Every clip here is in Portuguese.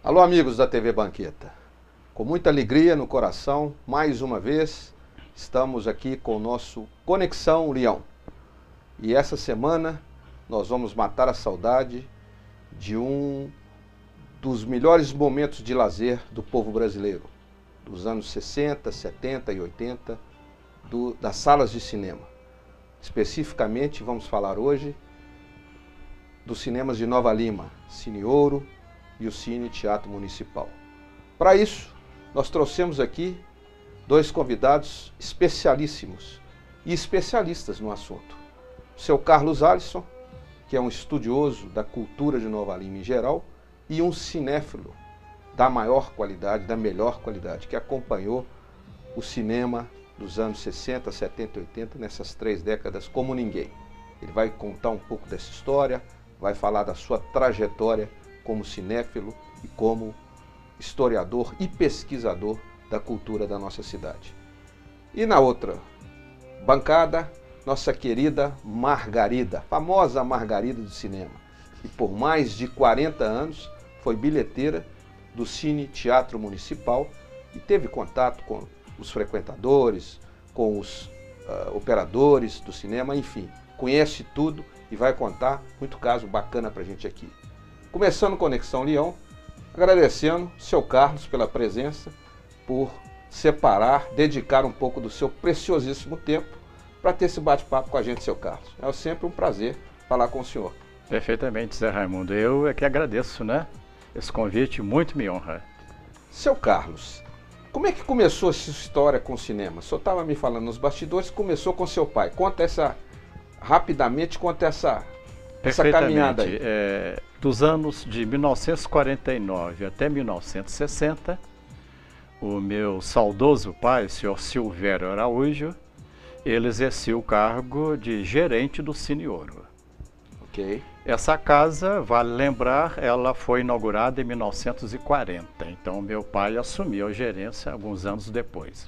Alô, amigos da TV Banqueta. Com muita alegria no coração, mais uma vez, estamos aqui com o nosso Conexão Leão. E essa semana nós vamos matar a saudade de um dos melhores momentos de lazer do povo brasileiro, dos anos 60, 70 e 80, das salas de cinema. Especificamente, vamos falar hoje dos cinemas de Nova Lima, Cine Ouro e o Cine Teatro Municipal. Para isso, nós trouxemos aqui dois convidados especialíssimos e especialistas no assunto. O seu Carlos Alisson, que é um estudioso da cultura de Nova Lima em geral, e um cinéfilo da maior qualidade, da melhor qualidade, que acompanhou o cinema dos anos 60, 70 e 80, nessas 3 décadas como ninguém. Ele vai contar um pouco dessa história, vai falar da sua trajetória como cinéfilo e como historiador e pesquisador da cultura da nossa cidade. E na outra bancada, nossa querida Margarida, famosa Margarida do cinema, que por mais de 40 anos foi bilheteira do Cine Teatro Municipal e teve contato com os frequentadores, com os operadores do cinema, enfim, conhece tudo e vai contar muito caso bacana pra gente aqui. Começando Conexão Leão, agradecendo o seu Carlos pela presença, por separar, dedicar um pouco do seu preciosíssimo tempo para ter esse bate-papo com a gente, seu Carlos. É sempre um prazer falar com o senhor. Perfeitamente, Zé Raimundo. Eu é que agradeço, né? Esse convite muito me honra. Seu Carlos, como é que começou essa história com o cinema? O senhor estava me falando nos bastidores que começou com seu pai. Conta rapidamente, essa caminhada aí. Dos anos de 1949 até 1960, o meu saudoso pai, o senhor Silvério Araújo, ele exercia o cargo de gerente do Cine Ouro. Ok. Essa casa, vale lembrar, ela foi inaugurada em 1940, então meu pai assumiu a gerência alguns anos depois.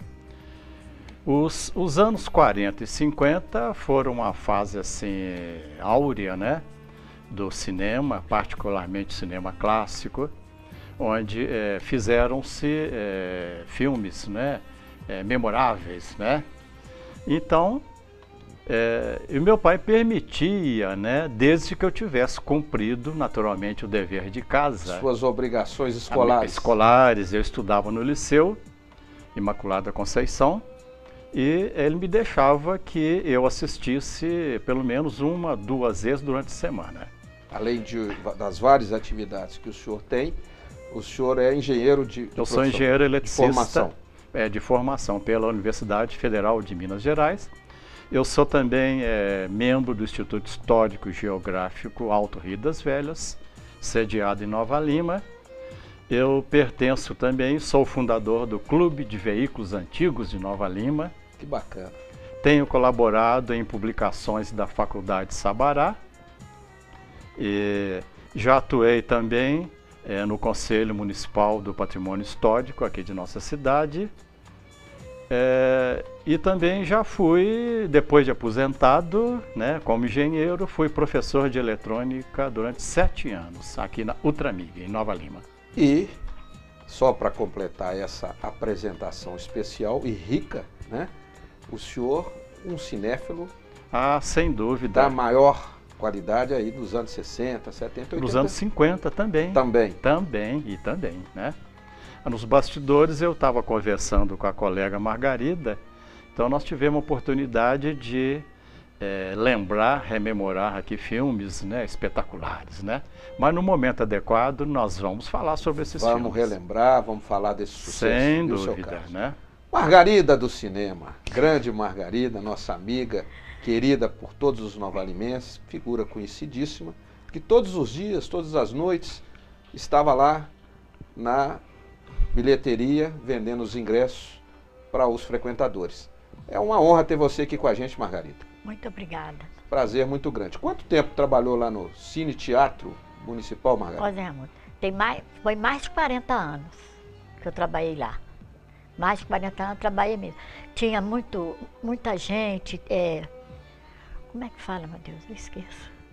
Os anos 40 e 50 foram uma fase assim áurea, né, do cinema, particularmente cinema clássico, onde fizeram-se filmes, né, memoráveis, né. Então, e meu pai permitia, né, desde que eu tivesse cumprido naturalmente o dever de casa. Suas obrigações escolares. Escolares, eu estudava no Liceu Imaculada Conceição, e ele me deixava que eu assistisse pelo menos 1, 2 vezes durante a semana. Além das várias atividades que o senhor tem, o senhor é engenheiro de Eu sou engenheiro eletricista de formação. De formação pela Universidade Federal de Minas Gerais. Eu sou também membro do Instituto Histórico e Geográfico Alto Rio das Velhas, sediado em Nova Lima. Eu pertenço também, sou fundador do Clube de Veículos Antigos de Nova Lima. Que bacana. Tenho colaborado em publicações da Faculdade Sabará. E já atuei também no Conselho Municipal do Patrimônio Histórico aqui de nossa cidade. E também já fui, depois de aposentado, né, como engenheiro, fui professor de eletrônica durante 7 anos aqui na Ultramig, em Nova Lima. E, só para completar essa apresentação especial e rica, né, o senhor, um cinéfilo sem dúvida. Da maior qualidade aí dos anos 60, 70, 80. Dos anos 50 também. Também, né? Nos bastidores eu estava conversando com a colega Margarida, então nós tivemos a oportunidade de lembrar, rememorar aqui filmes, né, espetaculares, né? Mas no momento adequado nós vamos falar sobre esses filmes. Vamos relembrar, vamos falar desse sucesso. Sem dúvida, né? Margarida do cinema, grande Margarida, nossa amiga, querida por todos os novalimenses, figura conhecidíssima, que todos os dias, todas as noites, estava lá na bilheteria, vendendo os ingressos para os frequentadores. É uma honra ter você aqui com a gente, Margarida. Muito obrigada. Prazer muito grande. Quanto tempo trabalhou lá no Cine Teatro Municipal, Margarida? Pois é, foi mais de 40 anos que eu trabalhei lá. Mais de 40 anos eu trabalhei mesmo. Tinha muita gente, como é que fala, meu Deus, eu esqueço.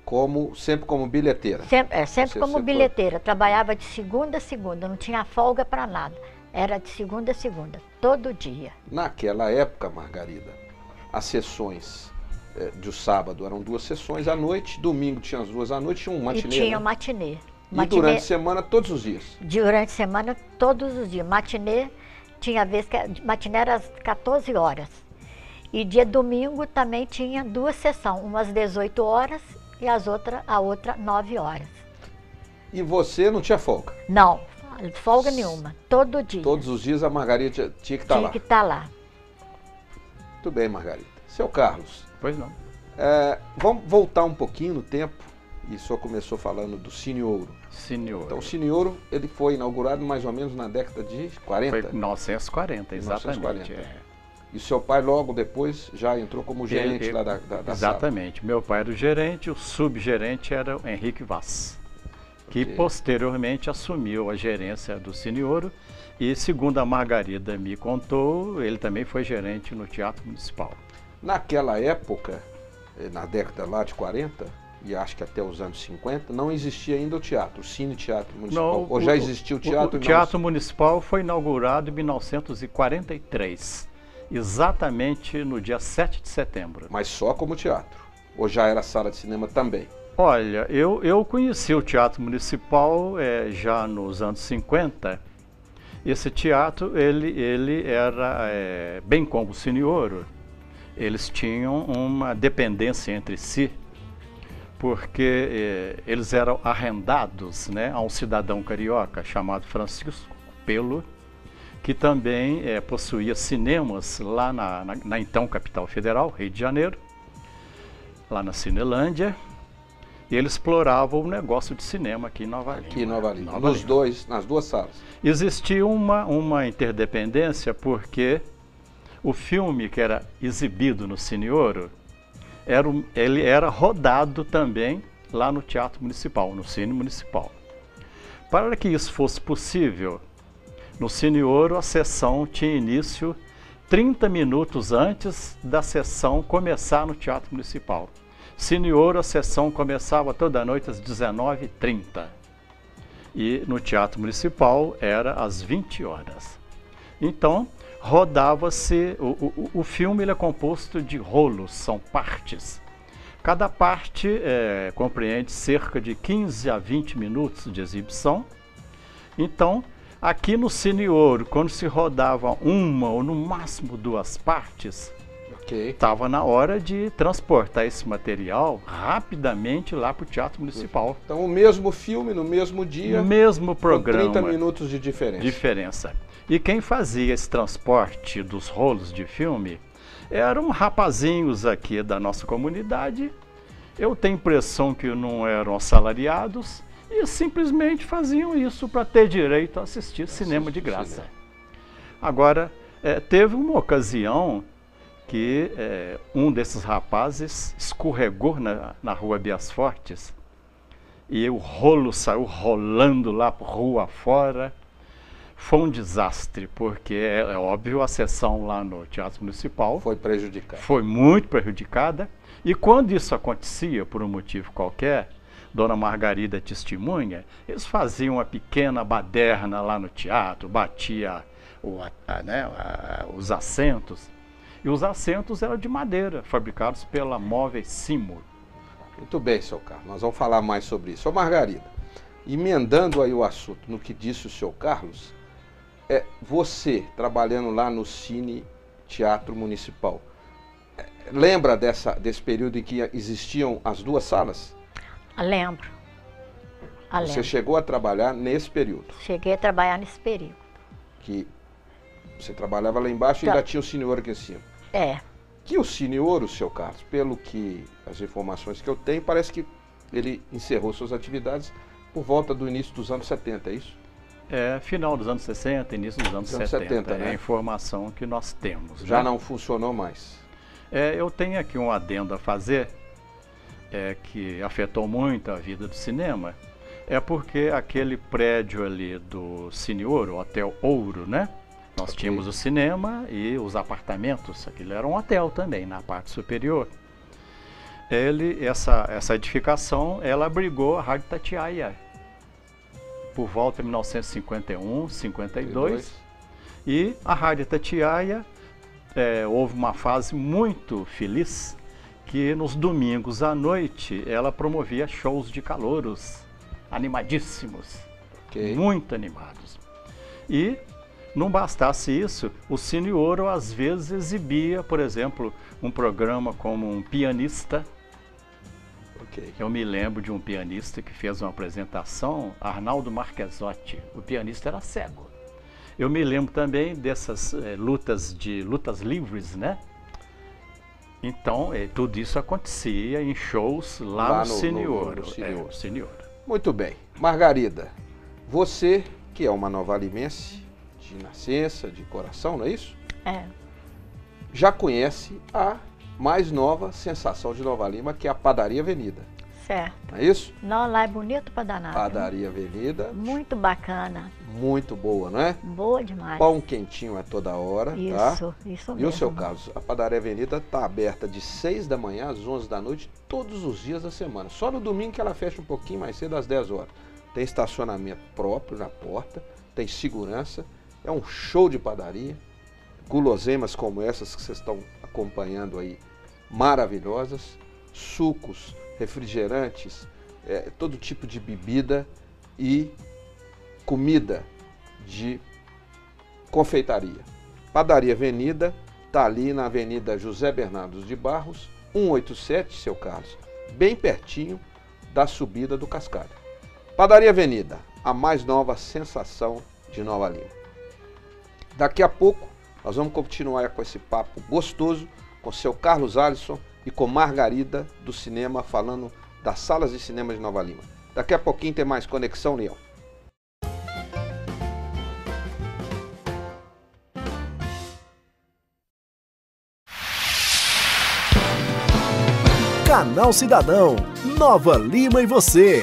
Sempre como bilheteira? Sempre como bilheteira. Trabalhava de segunda a segunda, não tinha folga para nada. Era de segunda a segunda, todo dia. Naquela época, Margarida, as sessões de sábado eram 2 sessões à noite, domingo tinha as 2 à noite, tinha um matinê. E tinha né? matinê. E durante a semana, todos os dias? Durante a semana, todos os dias. Matinê, tinha vez que matinê era às 14 horas. E dia domingo também tinha 2 sessões, umas 18 horas e a outra 9 horas. E você não tinha folga? Não, folga nenhuma, todo dia. Todos os dias a Margarida tinha que estar lá? Tinha que estar lá. Muito bem, Margarida. Seu Carlos. Pois não. Vamos voltar um pouquinho no tempo. E o senhor começou falando do Cine Ouro. Cine Ouro. Então o Cine Ouro, ele foi inaugurado mais ou menos na década de 40? Foi em 1940, exatamente. 1940. E o seu pai logo depois já entrou como gerente lá da exatamente. sala. Meu pai era o gerente, o subgerente era o Henrique Vaz, que posteriormente assumiu a gerência do Cine Ouro e, segundo a Margarida me contou, ele também foi gerente no Teatro Municipal. Naquela época, na década lá de 40, e acho que até os anos 50, não existia ainda o teatro, o Cine Teatro Municipal. Ou já existia o teatro? O Teatro Municipal foi inaugurado em 1943, exatamente no dia 7 de setembro. Mas só como teatro? Ou já era sala de cinema também? Olha, eu conheci o Teatro Municipal já nos anos 50. Esse teatro, ele era, bem como o Cine Ouro, eles tinham uma dependência entre si, porque eles eram arrendados, né, a um cidadão carioca chamado Francisco Pelo, que também possuía cinemas lá na então capital federal, Rio de Janeiro, lá na Cinelândia, e ele explorava o negócio de cinema aqui em Nova Lima. Aqui em Nova Lima, nas 2 salas. Existia uma interdependência porque o filme que era exibido no Cine Ouro, ele era rodado também lá no Teatro Municipal, no Cine Municipal. Para que isso fosse possível, no Cine Ouro a sessão tinha início 30 minutos antes da sessão começar no Teatro Municipal. Cine Ouro, a sessão começava toda noite às 19h30 e no Teatro Municipal era às 20 horas. Então, rodava-se, o filme ele é composto de rolos, são partes. Cada parte compreende cerca de 15 a 20 minutos de exibição. Então, aqui no Cine Ouro, quando se rodava uma ou no máximo 2 partes, estava na hora de transportar esse material rapidamente lá para o Teatro Municipal. Então, o mesmo filme, no mesmo dia, mesmo programa, com 30 minutos de diferença. E quem fazia esse transporte dos rolos de filme eram rapazinhos aqui da nossa comunidade. Eu tenho a impressão que não eram assalariados e simplesmente faziam isso para ter direito a assistir cinema de graça. Agora, teve uma ocasião que um desses rapazes escorregou na rua Bias Fortes e o rolo saiu rolando lá por rua fora. Foi um desastre, porque é óbvio, a sessão lá no Teatro Municipal foi prejudicada. Foi muito prejudicada. E quando isso acontecia, por um motivo qualquer, Dona Margarida testemunha, eles faziam uma pequena baderna lá no teatro, batia os assentos. E os assentos eram de madeira, fabricados pela Móveis Simo. Muito bem, seu Carlos, nós vamos falar mais sobre isso. Ô Margarida, emendando aí o assunto no que disse o seu Carlos, você trabalhando lá no Cine Teatro Municipal, lembra desse período em que existiam as 2 salas? Lembro. Você chegou a trabalhar nesse período? Cheguei a trabalhar nesse período. Que você trabalhava lá embaixo e ainda tinha o Cine Ouro aqui em cima? Que o Cine Ouro, seu Carlos, pelo que as informações que eu tenho, parece que ele encerrou suas atividades por volta do início dos anos 70, é isso? Final dos anos 60, início dos anos 70, né? É a informação que nós temos. Já não funcionou mais? Eu tenho aqui um adendo a fazer, que afetou muito a vida do cinema, porque aquele prédio ali do Cine Ouro, o Hotel Ouro, né? Nós tínhamos o cinema e os apartamentos, aquilo era um hotel também, na parte superior. Essa edificação, ela abrigou a Rádio Itatiaia por volta de 1951, 52. E a Rádio Itatiaia, houve uma fase muito feliz, que nos domingos à noite ela promovia shows de calouros animadíssimos, muito animados. E não bastasse isso, o Cine Ouro às vezes exibia, por exemplo, um programa como um pianista. Eu me lembro de um pianista que fez uma apresentação, Arnaldo Marchesotti. O pianista era cego. Eu me lembro também dessas lutas livres, né? Então, tudo isso acontecia em shows lá no Cine Ouro. Cine Ouro. Muito bem. Margarida, você que é uma nova-limense de nascença, de coração, não é isso? É. Já conhece a mais nova sensação de Nova Lima, que é a Padaria Avenida. Certo. Não é isso? Não, lá é bonito pra danar. Padaria Avenida. Muito bacana. Muito boa, não é? Boa demais. Pão quentinho a toda hora, tá? Isso mesmo. E o seu Carlos, a Padaria Avenida está aberta de 6 da manhã às 11 da noite, todos os dias da semana. Só no domingo que ela fecha um pouquinho mais cedo, às 10 horas. Tem estacionamento próprio na porta, tem segurança, é um show de padaria. Guloseimas como essas que vocês estão acompanhando aí, maravilhosas, sucos, refrigerantes, todo tipo de bebida e comida de confeitaria. Padaria Avenida está ali na Avenida José Bernardo de Barros, 187, seu Carlos, bem pertinho da subida do Cascalho. Padaria Avenida, a mais nova sensação de Nova Lima. Daqui a pouco nós vamos continuar com esse papo gostoso com seu Carlos Alisson e com Margarida do cinema, falando das salas de cinema de Nova Lima. Daqui a pouquinho tem mais Conexão Leão. Canal Cidadão, Nova Lima e você.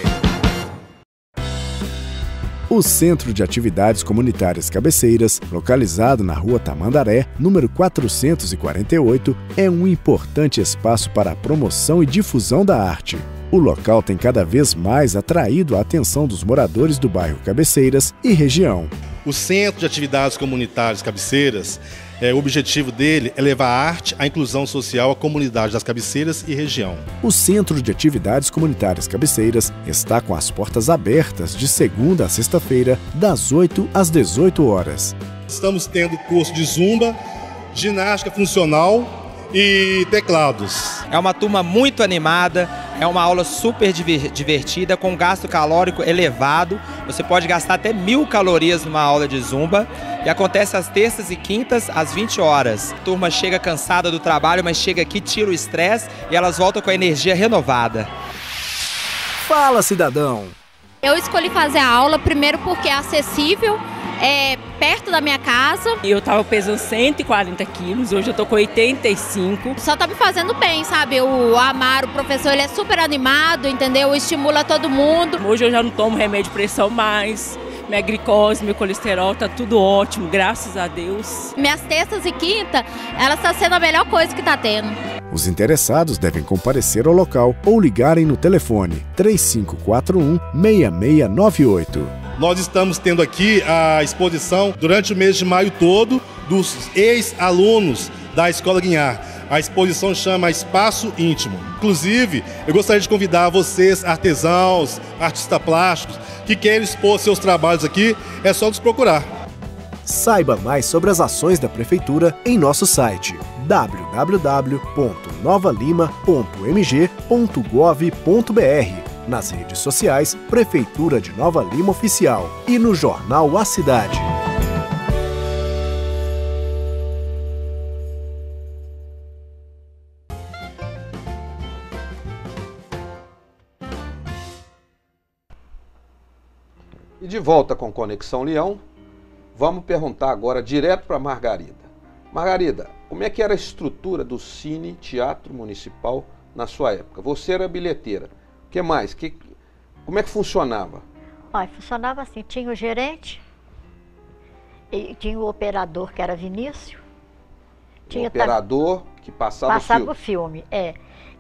O Centro de Atividades Comunitárias Cabeceiras, localizado na Rua Tamandaré, número 448, é um importante espaço para a promoção e difusão da arte. O local tem cada vez mais atraído a atenção dos moradores do bairro Cabeceiras e região. O Centro de Atividades Comunitárias Cabeceiras, o objetivo dele é levar a arte, a inclusão social à comunidade das Cabeceiras e região. O Centro de Atividades Comunitárias Cabeceiras está com as portas abertas de segunda a sexta-feira, das 8 às 18 horas. Estamos tendo curso de zumba, ginástica funcional e teclados. É uma turma muito animada, é uma aula super divertida, com gasto calórico elevado. Você pode gastar até 1000 calorias numa aula de zumba. E acontece às terças e quintas, às 20 horas. A turma chega cansada do trabalho, mas chega aqui, tira o estresse e elas voltam com a energia renovada. Fala, cidadão! Eu escolhi fazer a aula primeiro porque é acessível, é perto da minha casa. Eu estava pesando 140 quilos, hoje eu tô com 85. Só tá me fazendo bem, sabe? O Amaro, o professor, ele é super animado, entendeu? Estimula todo mundo. Hoje eu já não tomo remédio de pressão mais. Minha glicose, meu colesterol, tá tudo ótimo, graças a Deus. Minhas terças e quinta, ela está sendo a melhor coisa que tá tendo. Os interessados devem comparecer ao local ou ligarem no telefone 3541-6698. Nós estamos tendo aqui a exposição durante o mês de maio todo dos ex-alunos da Escola Guinhar. A exposição chama Espaço Íntimo. Inclusive, eu gostaria de convidar vocês, artesãos, artistas plásticos, que querem expor seus trabalhos aqui, é só nos procurar. Saiba mais sobre as ações da Prefeitura em nosso site www.novalima.mg.gov.br, nas redes sociais Prefeitura de Nova Lima Oficial e no jornal A Cidade. E de volta com Conexão Leão, vamos perguntar agora direto para Margarida. Margarida, como é que era a estrutura do Cine Teatro Municipal na sua época? Você era bilheteira. O que mais? Como é que funcionava? Olha, funcionava assim, tinha o gerente, e tinha o operador, que era Vinícius. O operador que passava o filme. Passava o filme, é.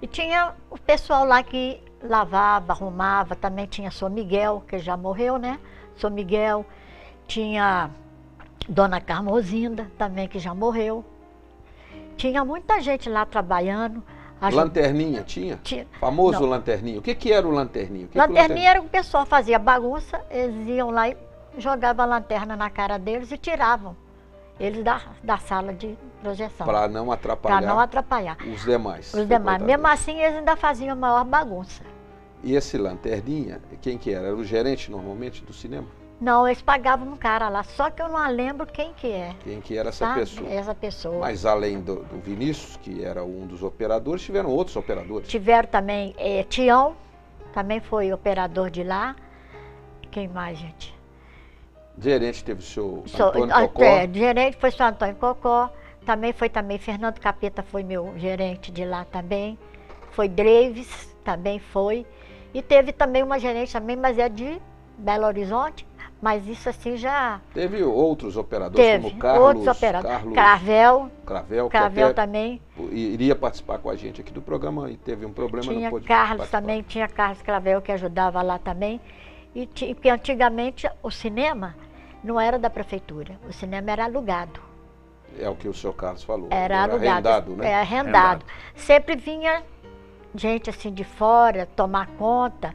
E tinha o pessoal lá que lavava, arrumava, também tinha São Miguel, que já morreu, né? São Miguel, tinha Dona Carmozinda, também que já morreu. Tinha muita gente lá trabalhando. Lanterninha tinha? Tinha. Famoso Não. Lanterninho. O que era o Lanterninho? Lanterninha era o pessoal fazia bagunça, eles iam lá e jogavam a lanterna na cara deles e tiravam eles da sala de projeção. Para não atrapalhar. Para não atrapalhar Os demais. Os demais. Mesmo assim, eles ainda faziam a maior bagunça. E esse Lanterninha, quem que era? Era o gerente, normalmente, do cinema? Não, eles pagavam um cara lá, só que eu não lembro quem que é. Quem que era essa tá? pessoa? Essa pessoa. Mas além do Vinícius, que era um dos operadores, tiveram outros operadores? Tiveram também Tião, também foi operador de lá. Quem mais, gente? Gerente teve o seu Antônio Cocó. Gerente foi o seu Antônio Cocó. Também foi Fernando Capeta, foi meu gerente de lá também. Foi Dreves, também foi. E teve também uma gerente também, mas é de Belo Horizonte. Mas isso assim já... Teve outros operadores, como Carlos... outros operadores. Cravel que até também. Iria participar com a gente aqui do programa e teve um problema, tinha não pôde Carlos participar. Também, tinha Carlos Cravel que ajudava lá também. E porque antigamente o cinema não era da prefeitura, o cinema era alugado. É o que o senhor Carlos falou. Era alugado. Arrendado, né? É, arrendado. Sempre vinha gente assim de fora tomar conta.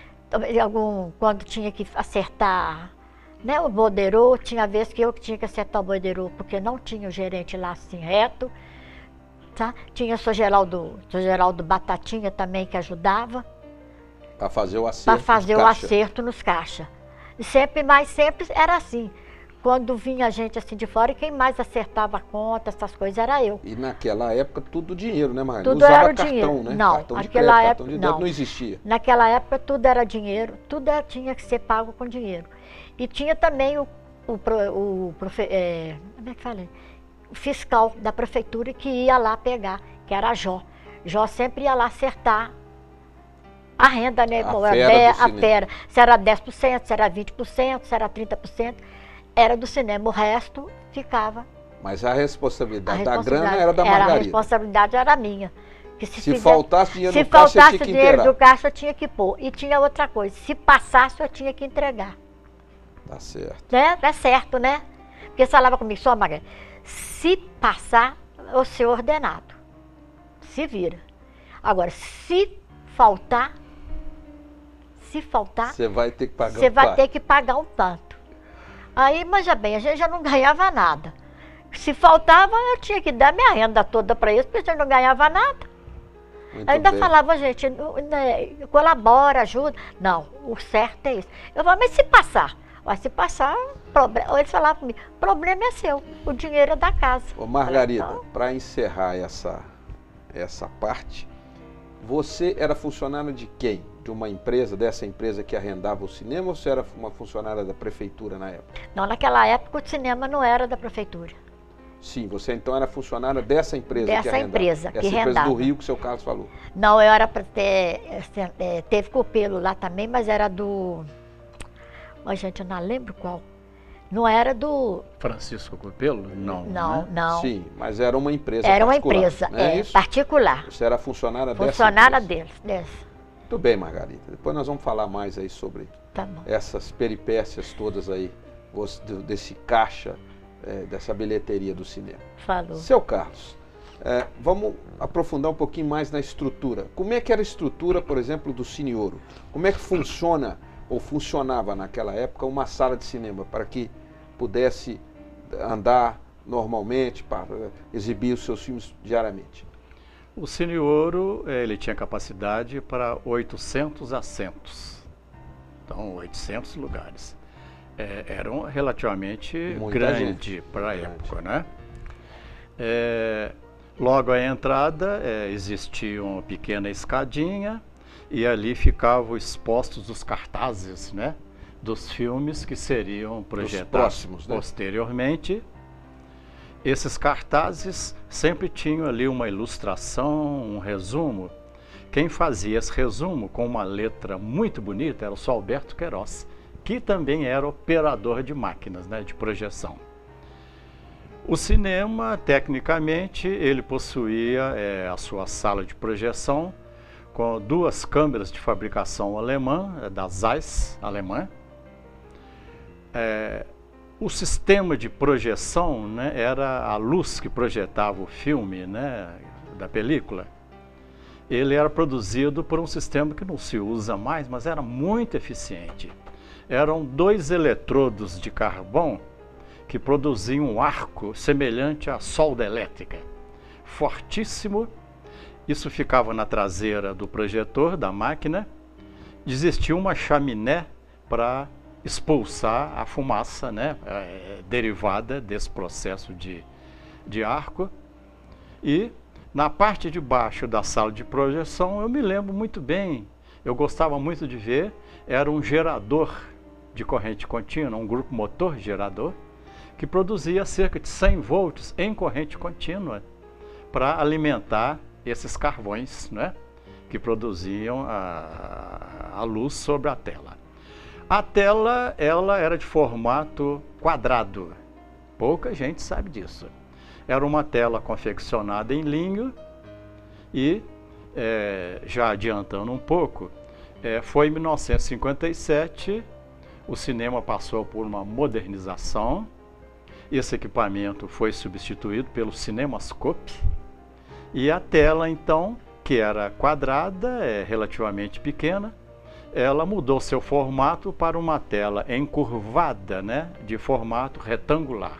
Quando tinha que acertar, né, o borderô, tinha vez que eu que tinha que acertar o borderô, porque não tinha o gerente lá assim reto. Tá? Tinha o Sr. Geraldo Batatinha também que ajudava. Para fazer o acerto. Para fazer o acerto nos caixas. E sempre era assim. Quando vinha gente assim de fora, e quem mais acertava a conta, essas coisas, era eu. E naquela época, tudo dinheiro, né, Maria? Tudo usava era cartão, dinheiro. né? Não, cartão de naquela crédito, época cartão de débito não existia. Naquela época, tudo era dinheiro, tinha que ser pago com dinheiro. E tinha também como é que falei? O fiscal da prefeitura que ia lá pegar, que era a Jó. Jó sempre ia lá acertar a renda, né? A fera. Se era 10%, se era 20%, se era 30%, era do cinema. O resto ficava. Mas a responsabilidade da grana era da Margarida. A responsabilidade era minha. Que se faltasse dinheiro do caixa, se faltasse tinha que dinheiro do caixa, eu tinha que pôr. E tinha outra coisa, se passasse, eu tinha que entregar. Tá certo. Né? É certo, né? Porque você falava comigo, só Margarida, se passar, eu ser ordenado. Se vira. Agora, se faltar, você vai ter que pagar ter que pagar um tanto. Aí, mas já bem, a gente já não ganhava nada. Se faltava, eu tinha que dar minha renda toda para eles, porque a gente não ganhava nada. Muito Ainda bem. falava, gente, colabora, ajuda. Não, o certo é isso. Eu falava, mas se passar? Mas se passar, eles falavam comigo, o problema é seu, o dinheiro é da casa. Ô Margarida, então, para encerrar essa parte, você era funcionária de quem? De uma empresa, dessa empresa que arrendava o cinema, ou você era uma funcionária da prefeitura na época? Não, naquela época o cinema não era da prefeitura. Sim, você então era funcionária dessa empresa que arrendava? Dessa empresa que essa empresa arrendava. do Rio que o seu Carlos falou? Não, eu era para teve Copelo lá também, mas era do... Mas, gente, eu não lembro qual. Não era do... Francisco Copelo? Não. Não, né? não. Sim, mas era uma empresa Era uma particular, empresa, não é isso? particular. Você era funcionária dessa Funcionária empresa? dessa. Muito bem, Margarida. Depois nós vamos falar mais aí sobre Tá bom. essas peripécias todas aí, desse caixa, dessa bilheteria do cinema. Falou. Seu Carlos, vamos aprofundar um pouquinho mais na estrutura. Como é que era a estrutura, por exemplo, do Cine Ouro? Como é que funciona ou funcionava naquela época uma sala de cinema para que pudesse andar normalmente, para exibir os seus filmes diariamente? O Cine Ouro, ele tinha capacidade para 800 assentos. Então, 800 lugares. Eram relativamente Muita grande para a época, né? Logo à entrada, existia uma pequena escadinha e ali ficavam expostos os cartazes, né? Dos filmes que seriam projetados próximos, né? posteriormente. Esses cartazes sempre tinham ali uma ilustração, um resumo. Quem fazia esse resumo com uma letra muito bonita era o Sr. Alberto Queiroz, que também era operador de máquinas, né, de projeção. O cinema, tecnicamente, ele possuía a sua sala de projeção com 2 câmeras de fabricação alemã, da Zeiss alemã. O sistema de projeção, né, era a luz que projetava o filme, né, da película. Ele era produzido por um sistema que não se usa mais, mas era muito eficiente. Eram 2 eletrodos de carvão que produziam um arco semelhante à solda elétrica, fortíssimo. Isso ficava na traseira do projetor da máquina. Existia uma chaminé para expulsar a fumaça, né, derivada desse processo de arco. E na parte de baixo da sala de projeção, eu me lembro muito bem, eu gostava muito de ver, era um gerador de corrente contínua, um grupo motor gerador, que produzia cerca de 100 volts em corrente contínua para alimentar esses carvões, né, que produziam a luz sobre a tela. A tela, ela era de formato quadrado. Pouca gente sabe disso. Era uma tela confeccionada em linho e, já adiantando um pouco, foi em 1957, o cinema passou por uma modernização. Esse equipamento foi substituído pelo CinemaScope. E a tela, então, que era quadrada, relativamente pequena, ela mudou seu formato para uma tela encurvada, né, de formato retangular.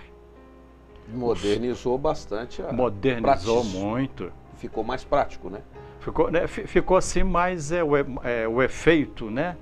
Modernizou bastante a Modernizou muito. Ficou mais prático, né? Ficou assim, mais o efeito, né?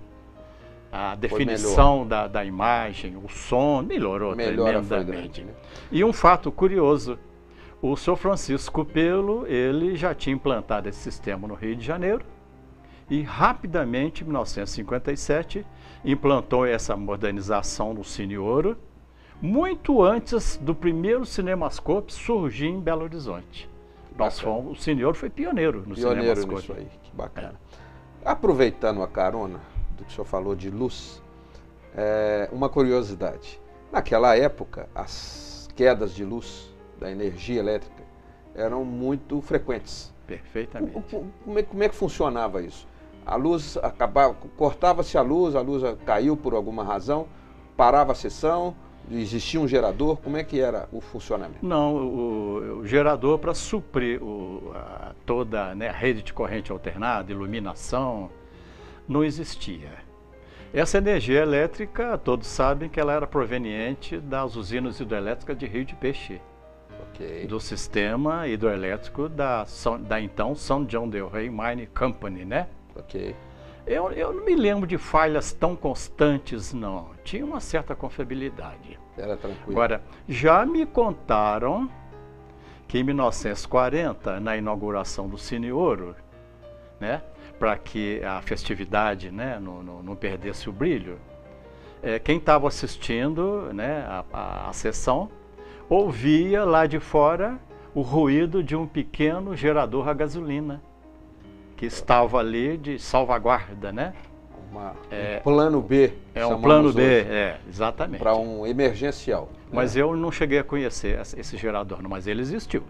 A definição da imagem, o som, melhorou tremendamente. Né? E um fato curioso, o Sr. Francisco Pelo, ele já tinha implantado esse sistema no Rio de Janeiro e rapidamente, em 1957, implantou essa modernização no Cine Ouro, muito antes do primeiro CinemaScope surgir em Belo Horizonte. O Cine Ouro foi pioneiro no CinemaScope. Nisso aí, que bacana. Aproveitando a carona do que o senhor falou de luz, uma curiosidade. Naquela época, as quedas de luz da energia elétrica eram muito frequentes. Perfeitamente. Como é que funcionava isso? A luz acabava, cortava-se a luz caiu por alguma razão, parava a sessão, existia um gerador, como é que era o funcionamento? Não, o gerador para suprir toda, né, a rede de corrente alternada, iluminação, não existia. Essa energia elétrica, todos sabem que ela era proveniente das usinas hidrelétricas de Rio de Peixe. Okay. Do sistema hidroelétrico da então São John Del Rey Mining Company, né? Ok. Eu não me lembro de falhas tão constantes, não. Tinha uma certa confiabilidade. Era tranquilo. Agora, já me contaram que em 1940, na inauguração do Cine Ouro, né, para que a festividade, né, não perdesse o brilho, quem estava assistindo, né, a sessão ouvia lá de fora o ruído de um pequeno gerador a gasolina que estava ali de salvaguarda, né? Um plano B. Um plano B, exatamente. Para um emergencial. Mas eu não cheguei a conhecer esse gerador, mas ele existiu.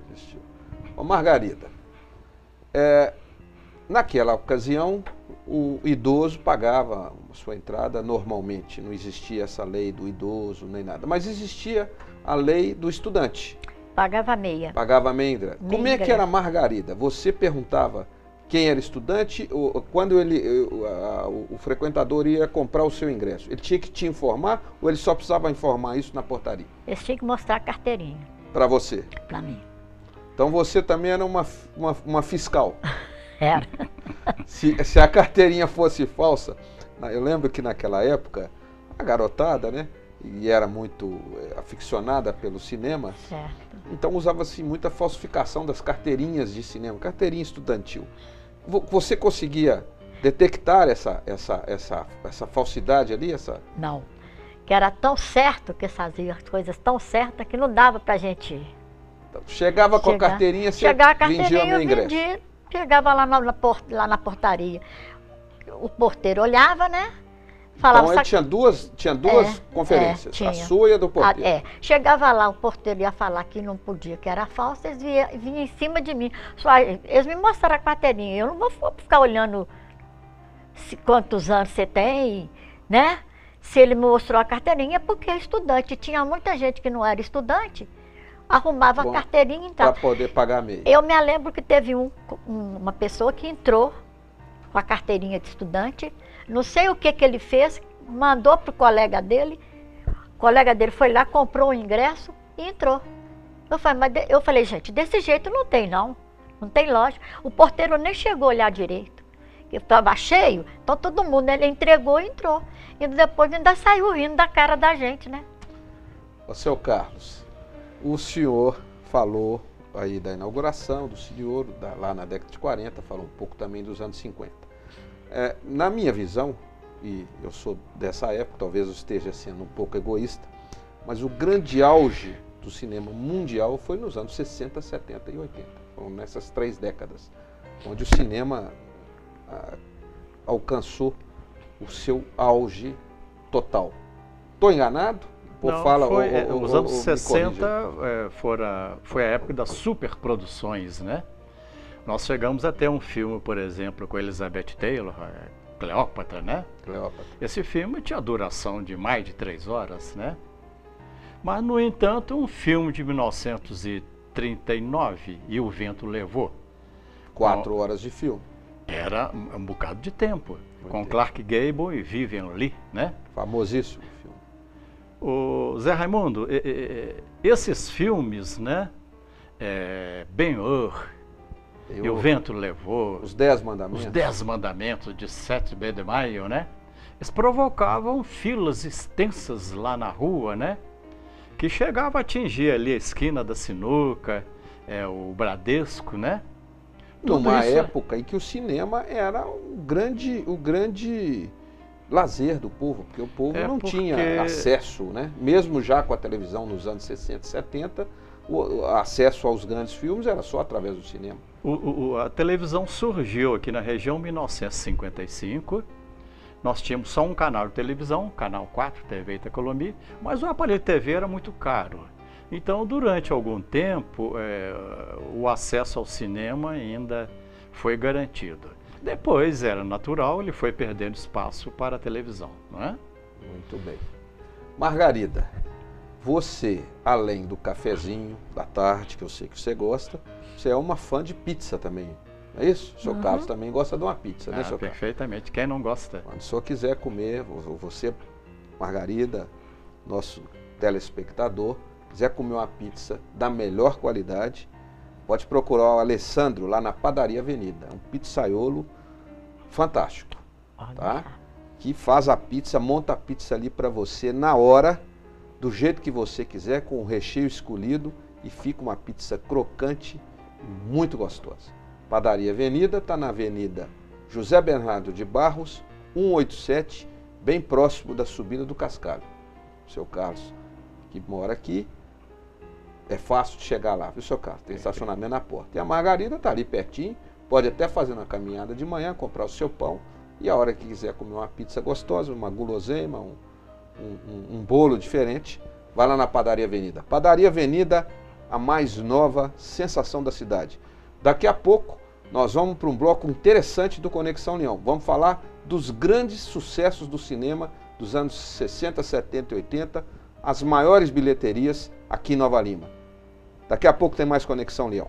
Ô Margarida, naquela ocasião, o idoso pagava a sua entrada normalmente, não existia essa lei do idoso nem nada, mas existia a lei do estudante. Pagava meia. Pagava meia. Como é que era a Margarida? Você perguntava quem era estudante, quando o frequentador ia comprar o seu ingresso, ele tinha que te informar ou ele só precisava informar isso na portaria? Eles tinham que mostrar a carteirinha. Para você? Para mim. Então você também era uma fiscal? Era. Se a carteirinha fosse falsa, eu lembro que naquela época, a garotada, né, e era muito aficionada pelo cinema, certo. Então usava-se muita falsificação das carteirinhas de cinema, carteirinha estudantil. Você conseguia detectar essa falsidade ali? Não, que era tão certo que fazia as coisas tão certas que não dava pra gente ir. Então, chegava com a carteirinha, você vendia meu ingresso. Chegava lá na portaria. O porteiro olhava, né? falava... Então ele tinha duas conferências, tinha. A sua e a do porteiro. Chegava lá, o porteiro ia falar que não podia, que era falso, eles vinham em cima de mim. Eles me mostraram a carteirinha, eu não vou ficar olhando quantos anos você tem, né? Se ele mostrou a carteirinha é porque é estudante. Tinha muita gente que não era estudante, arrumava a carteirinha e tal. Para poder pagar meio. Eu me lembro que teve uma pessoa que entrou com a carteirinha de estudante, não sei o que ele fez, mandou para o colega dele foi lá, comprou o ingresso e entrou. Eu falei, gente, desse jeito não tem lógica. O porteiro nem chegou a olhar direito. Estava cheio, então todo mundo, ele entregou e entrou. E depois ainda saiu rindo da cara da gente, né? Ô, seu Carlos, o senhor falou aí da inauguração do Cineouro, lá na década de 40, falou um pouco também dos anos 50. Na minha visão, e eu sou dessa época, talvez eu esteja sendo um pouco egoísta, mas o grande auge do cinema mundial foi nos anos 60, 70 e 80. Foram nessas 3 décadas, onde o cinema alcançou o seu auge total. Estou enganado? Não, os anos 60 foi a época das superproduções, né? Nós chegamos a ter um filme, por exemplo, com Elizabeth Taylor, Cleópatra, né? Cleópatra. Esse filme tinha duração de mais de 3 horas, né? Mas, no entanto, um filme de 1939, E o Vento Levou. 4 horas de filme. Era um bocado de tempo. Com Clark Gable e Vivien Leigh, né? Famosíssimo filme. O Zé Raimundo, esses filmes, né? Ben-Hur, E o Vento Levou, Os 10 Mandamentos. Os 10 Mandamentos de Seth Bedemaio, né? Eles provocavam filas extensas lá na rua, né? Que chegava a atingir ali a esquina da Sinuca, o Bradesco, né? Numa época em que o cinema era o grande lazer do povo, porque o povo não tinha acesso, né? Mesmo já com a televisão nos anos 60 e 70, o acesso aos grandes filmes era só através do cinema. A televisão surgiu aqui na região em 1955. Nós tínhamos só um canal de televisão, Canal 4, TV Itacolomi, mas o aparelho de TV era muito caro. Então, durante algum tempo, o acesso ao cinema ainda foi garantido. Depois, era natural, ele foi perdendo espaço para a televisão, não é? Muito bem. Margarida, você, além do cafezinho da tarde, que eu sei que você gosta, você é uma fã de pizza também, não é isso? O senhor Carlos também gosta de uma pizza, né, senhor Carlos? Perfeitamente. Quem não gosta? Quando o senhor quiser comer, você, Margarida, nosso telespectador, quiser comer uma pizza da melhor qualidade, pode procurar o Alessandro lá na Padaria Avenida. É um pizzaiolo fantástico, tá? Que faz a pizza, monta a pizza ali para você na hora, do jeito que você quiser, com o recheio escolhido, e fica uma pizza crocante e muito gostosa. Padaria Avenida está na Avenida José Bernardo de Barros, 187, bem próximo da subida do Cascalho. Seu Carlos, que mora aqui, é fácil de chegar lá, viu, seu Carlos? Tem estacionamento na porta. E a Margarida está ali pertinho, pode até fazer uma caminhada de manhã, comprar o seu pão, e a hora que quiser comer uma pizza gostosa, uma guloseima, um bolo diferente, vai lá na Padaria Avenida. Padaria Avenida, a mais nova sensação da cidade. Daqui a pouco, nós vamos para um bloco interessante do Conexão Leão. Vamos falar dos grandes sucessos do cinema dos anos 60, 70 e 80, as maiores bilheterias aqui em Nova Lima. Daqui a pouco tem mais Conexão Leão.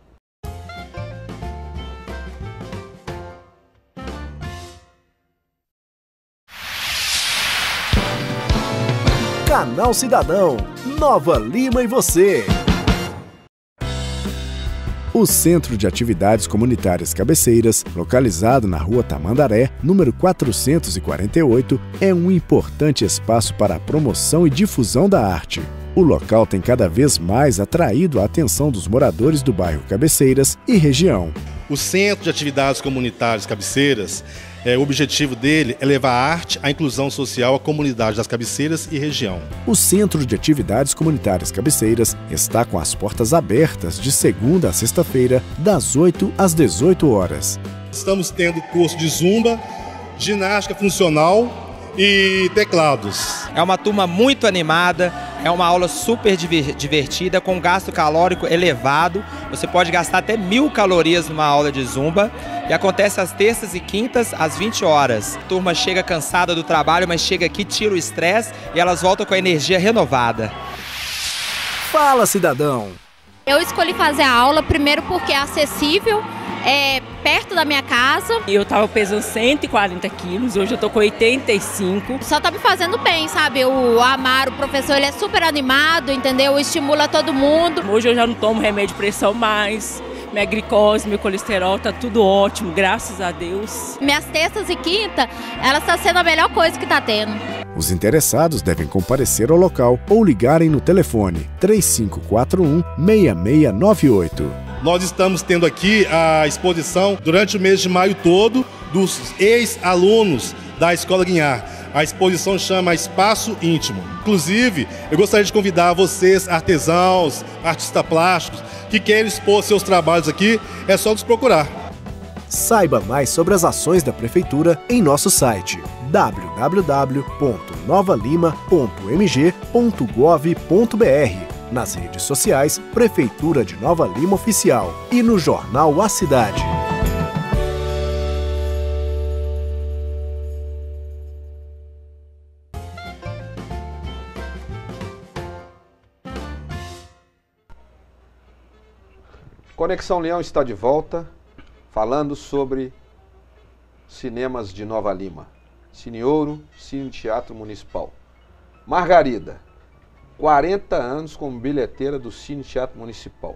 Canal Cidadão, Nova Lima e você. O Centro de Atividades Comunitárias Cabeceiras, localizado na Rua Tamandaré, número 448, é um importante espaço para a promoção e difusão da arte. O local tem cada vez mais atraído a atenção dos moradores do bairro Cabeceiras e região. O Centro de Atividades Comunitárias Cabeceiras, o objetivo dele é levar a arte, a inclusão social à comunidade das Cabeceiras e região. O Centro de Atividades Comunitárias Cabeceiras está com as portas abertas de segunda a sexta-feira, das 8 às 18 horas. Estamos tendo curso de zumba, ginástica funcional e teclados. É uma turma muito animada, é uma aula super divertida, com gasto calórico elevado. Você pode gastar até 1000 calorias numa aula de Zumba. E acontece às terças e quintas, às 20 horas. A turma chega cansada do trabalho, mas chega aqui, tira o estresse e elas voltam com a energia renovada. Fala, cidadão! Eu escolhi fazer a aula primeiro porque é acessível, é perto da minha casa. Eu tava pesando 140 quilos, hoje eu tô com 85. Só tá me fazendo bem, sabe? O Amaro, o professor, ele é super animado, entendeu? Estimula todo mundo. Hoje eu já não tomo remédio de pressão mais. Minha glicose, meu colesterol, tá tudo ótimo, graças a Deus. Minhas terças e quinta, ela está sendo a melhor coisa que tá tendo. Os interessados devem comparecer ao local ou ligarem no telefone 3541-6698. Nós estamos tendo aqui a exposição durante o mês de maio todo dos ex-alunos da Escola Guinhar. A exposição chama Espaço Íntimo. Inclusive, eu gostaria de convidar vocês, artesãos, artistas plásticos, que querem expor seus trabalhos aqui, é só nos procurar. Saiba mais sobre as ações da Prefeitura em nosso site www.novalima.mg.gov.br, nas redes sociais Prefeitura de Nova Lima Oficial e no jornal A Cidade. Conexão Leão está de volta, falando sobre cinemas de Nova Lima. Cine Ouro, Cine Teatro Municipal. Margarida, 40 anos como bilheteira do Cine Teatro Municipal.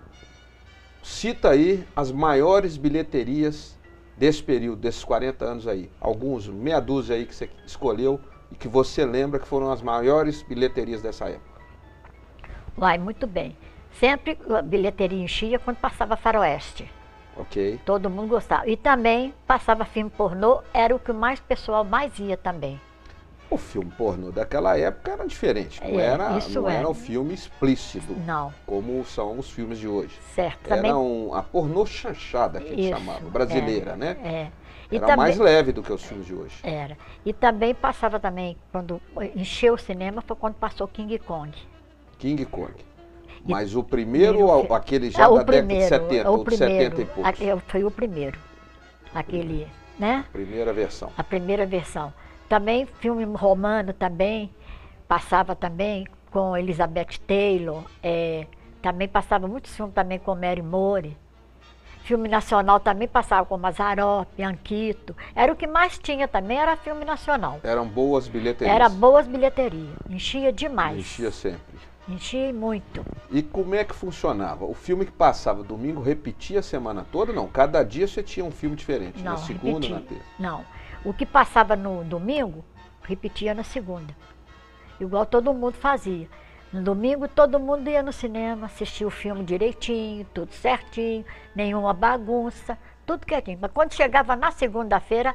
Cita aí as maiores bilheterias desse período, desses 40 anos aí. Alguns, meia dúzia aí que você escolheu e que você lembra que foram as maiores bilheterias dessa época. Uai, muito bem. Sempre a bilheteria enchia quando passava faroeste. Ok. Todo mundo gostava. E também passava filme pornô, era o que mais pessoal mais ia também. O filme pornô daquela época era diferente, não era um filme explícito, não, como são os filmes de hoje. Certo. Era também... a pornô chanchada, que eles chamavam, brasileira, né? Era também... mais leve do que os filmes de hoje. Era. E também passava também, quando encheu o cinema, foi quando passou King Kong. King Kong. Mas o primeiro ou aquele já da década de 70, ou de 70 e poucos? Foi o primeiro. Aquele, né? Primeira versão. A primeira versão. Também filme romano também, passava também com Elizabeth Taylor, também passava muitos filmes também com Mary Moore. Filme nacional também passava com Mazzaropi, Anquito. Era o que mais tinha também, era filme nacional. Eram boas bilheterias. Era boas bilheterias, enchia demais. Enchia sempre. Enchia muito. E como é que funcionava? O filme que passava domingo repetia a semana toda? Não, cada dia você tinha um filme diferente, não, na segunda, repetia. na terça? Não, o que passava no domingo, repetia na segunda. Igual todo mundo fazia. No domingo todo mundo ia no cinema, assistia o filme direitinho, tudo certinho, nenhuma bagunça, tudo quietinho. Mas quando chegava na segunda-feira,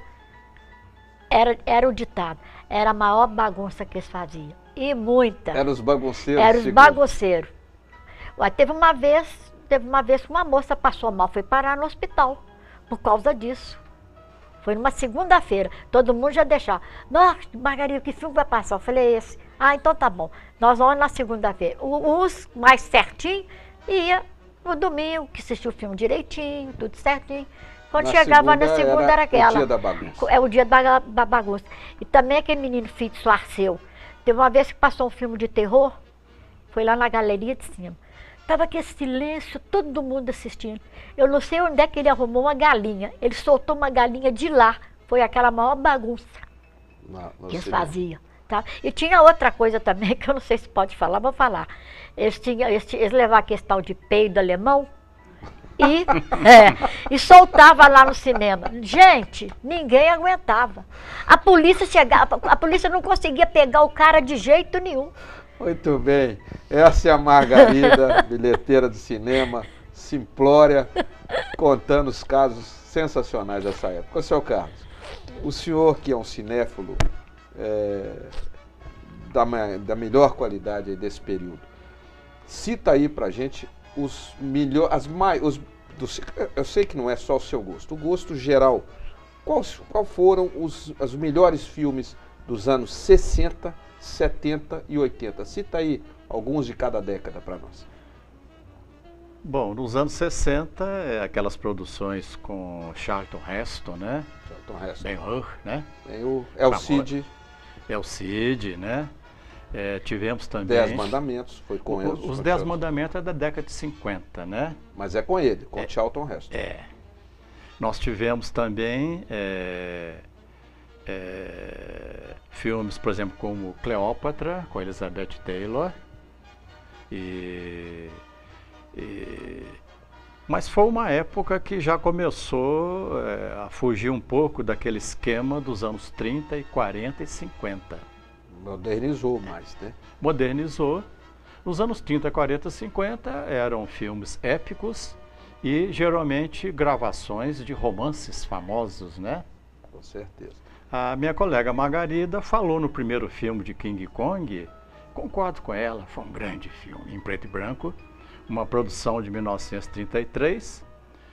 era o ditado, era a maior bagunça que eles faziam. E muita. Eram os bagunceiros? Eram os bagunceiros. Teve uma vez que uma moça passou mal, foi parar no hospital por causa disso. Foi numa segunda-feira, todo mundo já deixava. Nossa, Margarida, que filme vai passar? Eu falei, esse. Ah, então tá bom. Nós vamos na segunda-feira. Os mais certinho ia no domingo, que assistia o filme direitinho, tudo certinho. Quando chegava na segunda era aquela. O dia da bagunça. É o dia da bagunça. E também aquele menino Fitz Arceu. Teve uma vez que passou um filme de terror, foi lá na galeria de cima. Tava aquele silêncio, todo mundo assistindo. Eu não sei onde é que ele arrumou uma galinha. Ele soltou uma galinha de lá. Foi aquela maior bagunça que eles faziam. Tá? E tinha outra coisa também, que eu não sei se pode falar, vou falar. Eles levavam aquele tal de peido alemão e soltava lá no cinema. Gente, ninguém aguentava. A polícia chegava, a polícia não conseguia pegar o cara de jeito nenhum. Muito bem, essa é a Margarida, bilheteira do cinema, simplória, contando os casos sensacionais dessa época. Seu Carlos, o senhor que é um cinéfilo da melhor qualidade aí desse período, cita aí pra gente os melhores, eu sei que não é só o seu gosto, o gosto geral. Qual foram os melhores filmes dos anos 60, 70 e 80. Cita aí alguns de cada década para nós. Bom, nos anos 60, aquelas produções com Charlton Heston, né? Charlton Heston. Ben-Hur, né? É o Cid. É o Cid, né? Tivemos também... 10 Mandamentos, foi com ele. Os 10 Mandamentos é da década de 50, né? Mas é com ele, com Charlton Heston. Nós tivemos também filmes, por exemplo, como Cleópatra, com Elizabeth Taylor. Mas foi uma época que já começou a fugir um pouco daquele esquema dos anos 30, 40 e 50. Modernizou mais, né? Modernizou. Nos anos 30, 40 e 50 eram filmes épicos e geralmente gravações de romances famosos, né? Com certeza. A minha colega Margarida falou no primeiro filme de King Kong, concordo com ela, foi um grande filme, em preto e branco, uma produção de 1933,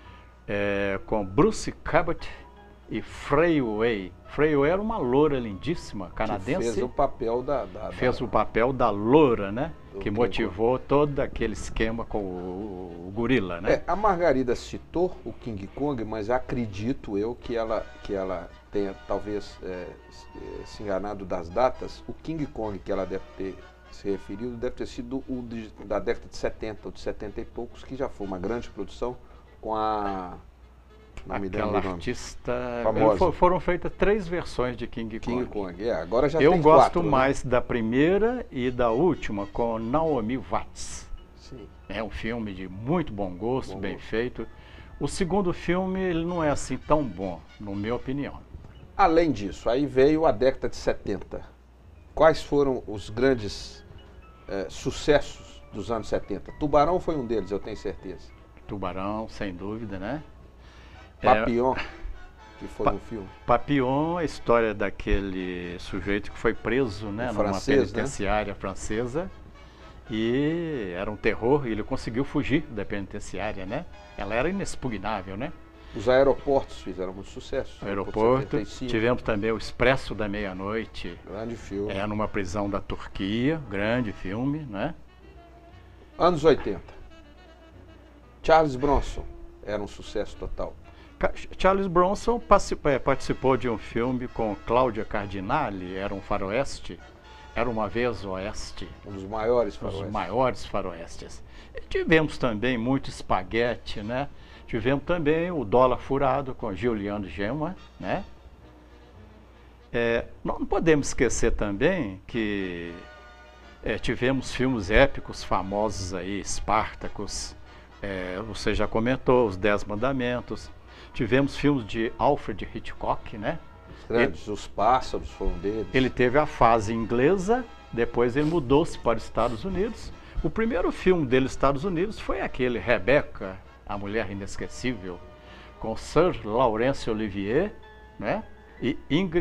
com Bruce Cabot e Fay Wray. Fay Wray era uma loura lindíssima, canadense. Que fez o papel fez o papel da loura, né? Que motivou todo aquele esquema com o gorila, né? A Margarida citou o King Kong, mas acredito eu que ela tenha talvez se enganado das datas. O King Kong que ela deve ter se referido deve ter sido o da década de 70, ou de 70 e poucos, que já foi uma grande produção com a... Aquela artista famosa. Foram feitas 3 versões de King Kong. Agora já eu tem gosto 4, mais né? da primeira e da última, com Naomi Watts. Sim. É um filme de muito bom gosto, bem feito. O segundo filme ele não é assim tão bom, na minha opinião. Além disso, aí veio a década de 70. Quais foram os grandes sucessos dos anos 70? Tubarão foi um deles, eu tenho certeza. Tubarão, sem dúvida, né? Papillon, que foi um filme. Papillon, a história daquele sujeito que foi preso, né, numa penitenciária francesa, e era um terror, e ele conseguiu fugir da penitenciária, né? Ela era inexpugnável, né? Os aeroportos fizeram muito sucesso. O aeroporto, tivemos também o Expresso da Meia-Noite. Grande filme. Numa prisão da Turquia, grande filme, né? Anos 80. Charles Bronson era um sucesso total. Charles Bronson participou de um filme com Cláudia Cardinale, era um faroeste, Era uma Vez Oeste. Um dos maiores faroestes. Um dos maiores faroestes. E tivemos também muito espaguete, né? Tivemos também o Dólar Furado com Giuliano Gemma, né? Não podemos esquecer também que tivemos filmes épicos famosos aí, Espartacus, você já comentou, Os 10 Mandamentos. Tivemos filmes de Alfred Hitchcock, né? Os grandes, Os Pássaros foram deles. Ele teve a fase inglesa, depois ele mudou-se para os Estados Unidos. O primeiro filme dele nos Estados Unidos foi aquele Rebecca, a Mulher Inesquecível, com Sir Laurence Olivier, né? E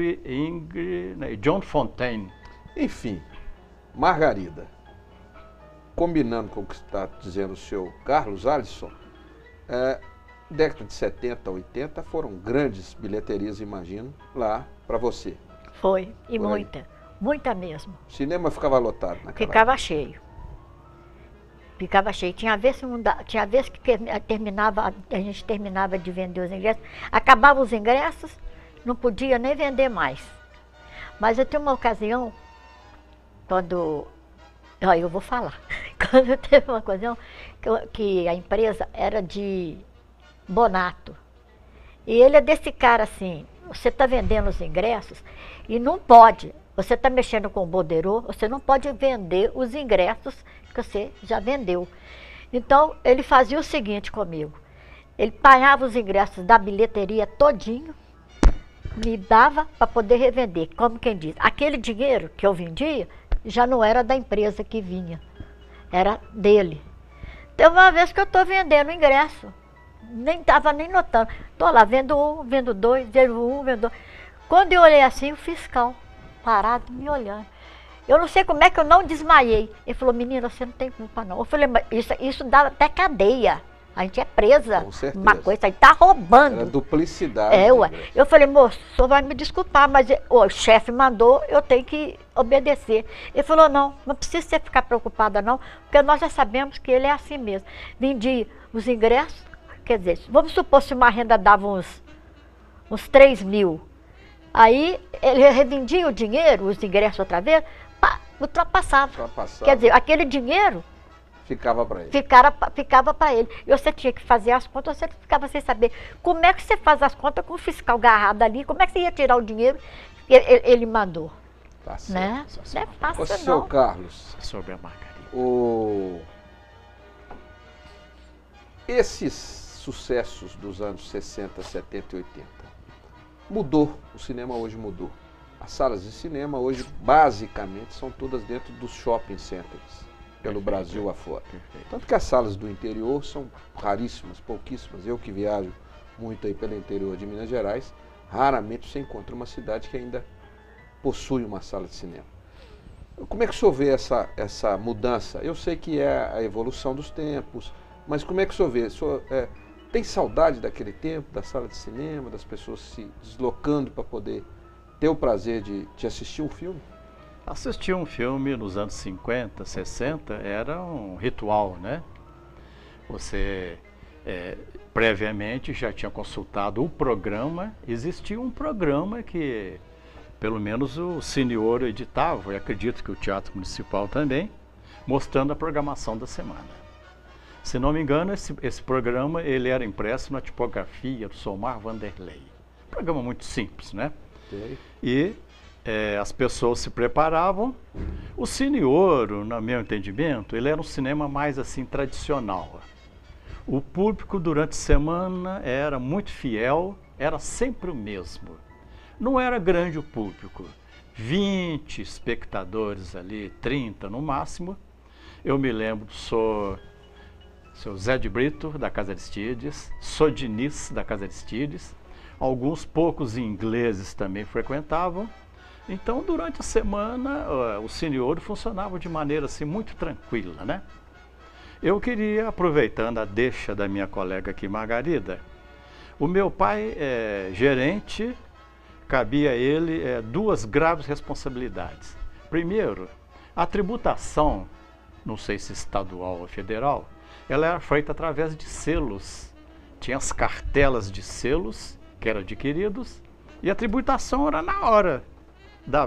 John Fontaine. Enfim, Margarida, combinando com o que está dizendo o senhor Carlos Alisson, década de 70, 80 foram grandes bilheterias, imagino, lá para você. Foi, e muita, muita mesmo. O cinema ficava lotado naquela Ficava cheio. Ficava cheio. Tinha vez que a gente terminava de vender os ingressos, acabavam os ingressos, não podia nem vender mais. Mas eu tenho uma ocasião, quando... eu vou falar. Quando teve uma ocasião que a empresa era de Bonato. E ele é desse cara assim, você está vendendo os ingressos e não pode. Você está mexendo com o borderô, você não pode vender os ingressos que você já vendeu. Então, ele fazia o seguinte comigo. Ele pagava os ingressos da bilheteria todinho, me dava para poder revender. Como quem diz, aquele dinheiro que eu vendia já não era da empresa que vinha, era dele. Teve uma vez que eu estou vendendo ingresso, nem estava nem notando. Estou lá, vendo um, vendo dois, vendo um, vendo dois. Quando eu olhei assim, o fiscal parado me olhando. Eu não sei como é que eu não desmaiei. Ele falou, menina, você não tem culpa não. Eu falei, mas isso dá até cadeia. A gente é presa. Com certeza. Uma coisa, aí tá roubando. Era duplicidade. Ué. Eu falei, moço, o senhor vai me desculpar, mas o chefe mandou, eu tenho que obedecer. Ele falou, não precisa você ficar preocupada não, porque nós já sabemos que ele é assim mesmo. Vendi os ingressos, quer dizer, vamos supor se uma renda dava uns 3 mil. Aí ele revendia o dinheiro, os ingressos outra vez, ultrapassava. Quer dizer, aquele dinheiro ficava para ele. Ficava para ele. E você tinha que fazer as contas, você ficava sem saber. Como é que você faz as contas com o fiscal agarrado ali? Como é que você ia tirar o dinheiro? Ele mandou. Tá certo. Né? Não é fácil, não. Seu Carlos, sobre a Margarida. Esses sucessos dos anos 60, 70 e 80 mudou. O cinema hoje mudou. As salas de cinema hoje, basicamente, são todas dentro dos shopping centers, pelo Brasil afora. Tanto que as salas do interior são raríssimas, pouquíssimas. Eu que viajo muito aí pelo interior de Minas Gerais, raramente você encontra uma cidade que ainda possui uma sala de cinema. Como é que o senhor vê essa mudança? Eu sei que é a evolução dos tempos, mas como é que o senhor vê? O senhor tem saudade daquele tempo, da sala de cinema, das pessoas se deslocando para poder ter o prazer de assistir um filme? Assistir um filme nos anos 50, 60 era um ritual, né? Você previamente já tinha consultado o programa. Existia um programa que pelo menos o Cine Ouro editava, e acredito que o Teatro Municipal também, mostrando a programação da semana. Se não me engano, esse programa ele era impresso na tipografia do Somar Vanderlei. Programa muito simples, né? Okay. E as pessoas se preparavam. O Cine Ouro, no meu entendimento, ele era um cinema mais assim tradicional. O público durante a semana era muito fiel, era sempre o mesmo. Não era grande o público, 20 espectadores ali, 30 no máximo. Eu me lembro do seu Zé de Brito, da Casa Aristides, Sr. Diniz, da Casa Aristides, alguns poucos ingleses também frequentavam. Então, durante a semana, o Cine Ouro funcionava de maneira assim, muito tranquila, né? Eu queria, aproveitando a deixa da minha colega aqui, Margarida, o meu pai é gerente, cabia a ele duas graves responsabilidades. Primeiro, a tributação, não sei se estadual ou federal, ela era feita através de selos. Tinha as cartelas de selos que eram adquiridos e a tributação era na hora da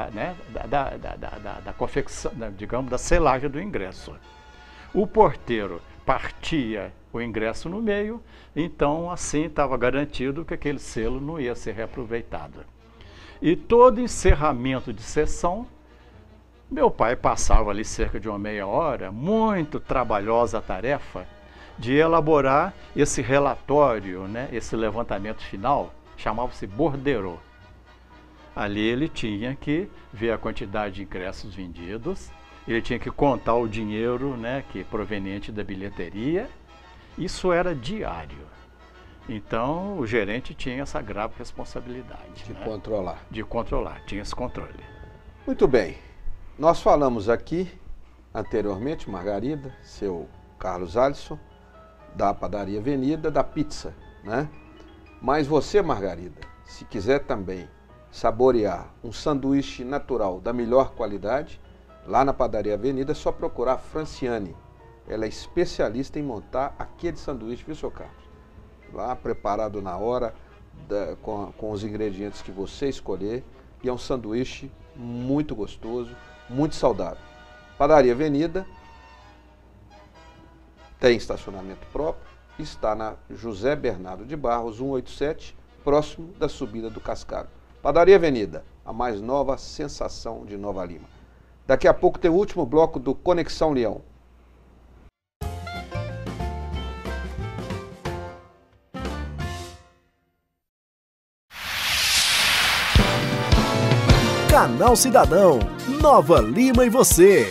confecção, digamos, da selagem do ingresso. O porteiro partia o ingresso no meio, então assim estava garantido que aquele selo não ia ser reaproveitado. E todo encerramento de sessão, meu pai passava ali cerca de uma meia hora, muito trabalhosa a tarefa de elaborar esse relatório, né, esse levantamento final, chamava-se borderô. Ali ele tinha que ver a quantidade de ingressos vendidos, ele tinha que contar o dinheiro, né, que é proveniente da bilheteria. Isso era diário. Então o gerente tinha essa grave responsabilidade de, né, controlar. De controlar, tinha esse controle. Muito bem. Nós falamos aqui anteriormente, Margarida, seu Carlos Alisson, da Padaria Avenida, da pizza, né? Mas você, Margarida, se quiser também saborear um sanduíche natural da melhor qualidade, lá na Padaria Avenida é só procurar a Franciane. Ela é especialista em montar aquele sanduíche, viu, seu Carlos? Lá preparado na hora, com os ingredientes que você escolher, e é um sanduíche muito gostoso, muito saudável. Padaria Avenida tem estacionamento próprio, está na José Bernardo de Barros, 187, próximo da subida do Cascado. Padaria Avenida, a mais nova sensação de Nova Lima. Daqui a pouco tem o último bloco do Conexão Leão. Canal Cidadão, Nova Lima e você.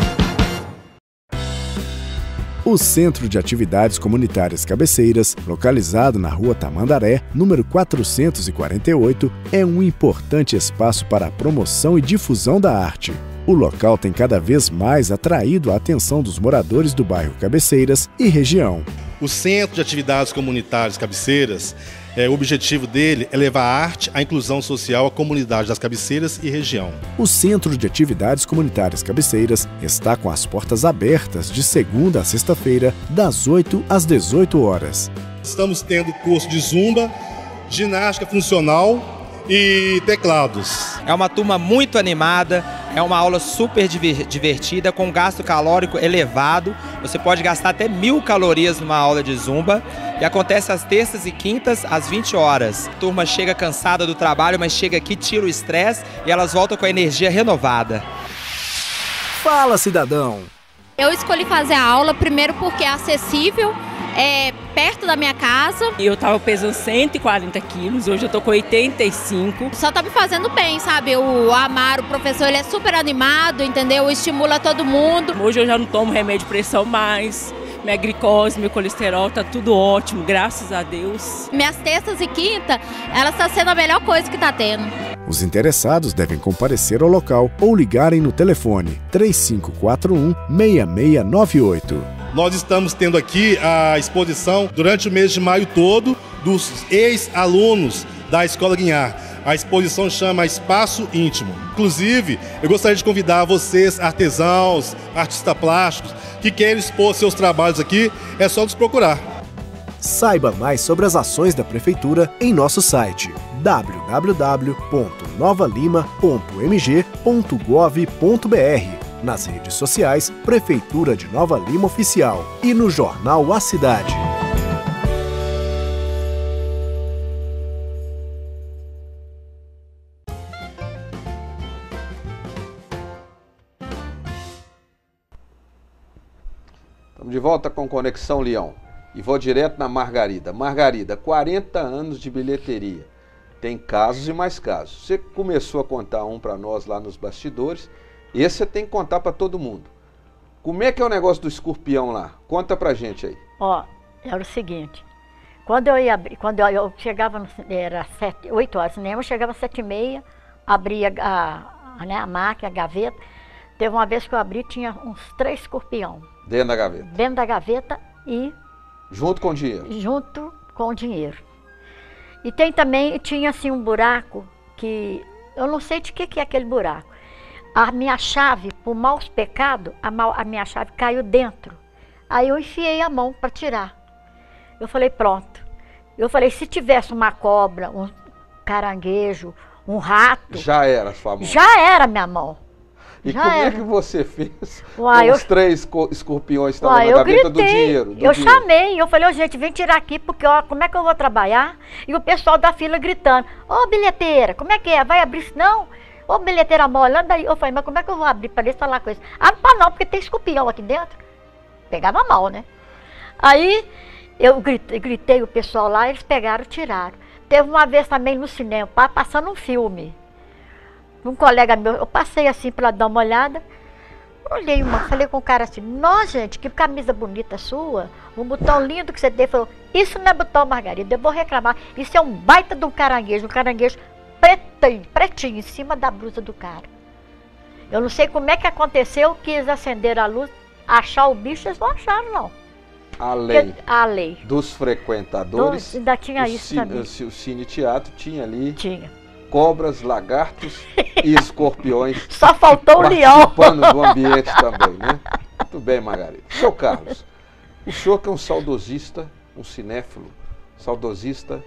O Centro de Atividades Comunitárias Cabeceiras, localizado na Rua Tamandaré, número 448, é um importante espaço para a promoção e difusão da arte. O local tem cada vez mais atraído a atenção dos moradores do bairro Cabeceiras e região. O Centro de Atividades Comunitárias Cabeceiras, o objetivo dele é levar a arte, a inclusão social à comunidade das Cabeceiras e região. O Centro de Atividades Comunitárias Cabeceiras está com as portas abertas de segunda a sexta-feira, das 8 às 18 horas. Estamos tendo curso de zumba, ginástica funcional e teclados. É uma turma muito animada, é uma aula super divertida, com gasto calórico elevado. Você pode gastar até 1000 calorias numa aula de zumba. E acontece às terças e quintas, às 20 horas. A turma chega cansada do trabalho, mas chega aqui, tira o estresse e elas voltam com a energia renovada. Fala, cidadão! Eu escolhi fazer a aula primeiro porque é acessível, é perto da minha casa. Eu estava pesando 140 quilos, hoje eu tô com 85. Só tá me fazendo bem, sabe? O Amaro, o professor, ele é super animado, entendeu? Estimula todo mundo. Hoje eu já não tomo remédio de pressão mais. Minha glicose, meu colesterol, tá tudo ótimo, graças a Deus. Minhas terças e quinta, ela está sendo a melhor coisa que tá tendo. Os interessados devem comparecer ao local ou ligarem no telefone 3541-6698. Nós estamos tendo aqui a exposição durante o mês de maio todo dos ex-alunos da Escola Guinhar. A exposição chama Espaço Íntimo. Inclusive, eu gostaria de convidar vocês, artesãos, artistas plásticos, que querem expor seus trabalhos aqui, é só nos procurar. Saiba mais sobre as ações da Prefeitura em nosso site www.novalima.mg.gov.br, nas redes sociais Prefeitura de Nova Lima Oficial e no jornal A Cidade. Estamos de volta com Conexão Leão. E vou direto na Margarida. Margarida, 40 anos de bilheteria. Tem casos e mais casos. Você começou a contar um para nós lá nos bastidores. Esse você tem que contar para todo mundo. Como é que é o negócio do escorpião lá? Conta pra gente aí. Ó, era o seguinte. Quando eu ia abrir, quando eu chegava, era 8 horas, cinema, eu chegava às 7h30, abria a máquina, a gaveta. Teve uma vez que eu abri, tinha uns 3 escorpião. Dentro da gaveta? Dentro da gaveta e... Junto com o dinheiro? Junto com o dinheiro. E tem também, tinha assim um buraco que... Eu não sei de que é aquele buraco. A minha chave, por maus pecados, a minha chave caiu dentro. Aí eu enfiei a mão para tirar. Eu falei, pronto. Eu falei, se tivesse uma cobra, um caranguejo, um rato... Já era a sua mão? Já era minha mão. E como é que você fez com os 3 escorpiões que estavam na gaveta do dinheiro? Eu chamei, eu falei, gente, vem tirar aqui, porque ó, como é que eu vou trabalhar? E o pessoal da fila gritando, ô bilheteira, como é que é? Vai abrir isso não? Ô bilheteira mole, anda aí. Eu falei, mas como é que eu vou abrir para eles falar com isso? Ah, não, porque tem escorpião aqui dentro. Pegava mal, né? Aí eu gritei o pessoal lá, eles pegaram e tiraram. Teve uma vez também no cinema, passando um filme. Um colega meu, eu passei assim para dar uma olhada, olhei falei com o cara assim, nossa gente, que camisa bonita sua, um botão lindo que você tem. Ele falou, isso não é botão, Margarida, eu vou reclamar, isso é um baita de um caranguejo pretinho, em cima da blusa do cara. Eu não sei como é que aconteceu, que eles acenderam a luz, achar o bicho, eles não acharam não. A lei, a lei dos frequentadores, ainda tinha isso também. O Cine Teatro tinha ali... Tinha. Cobras, lagartos e escorpiões. Só faltou o leão. Participando do ambiente também, né? Muito bem, Margarida. Seu Carlos, o senhor que é um saudosista, um cinéfilo, saudosista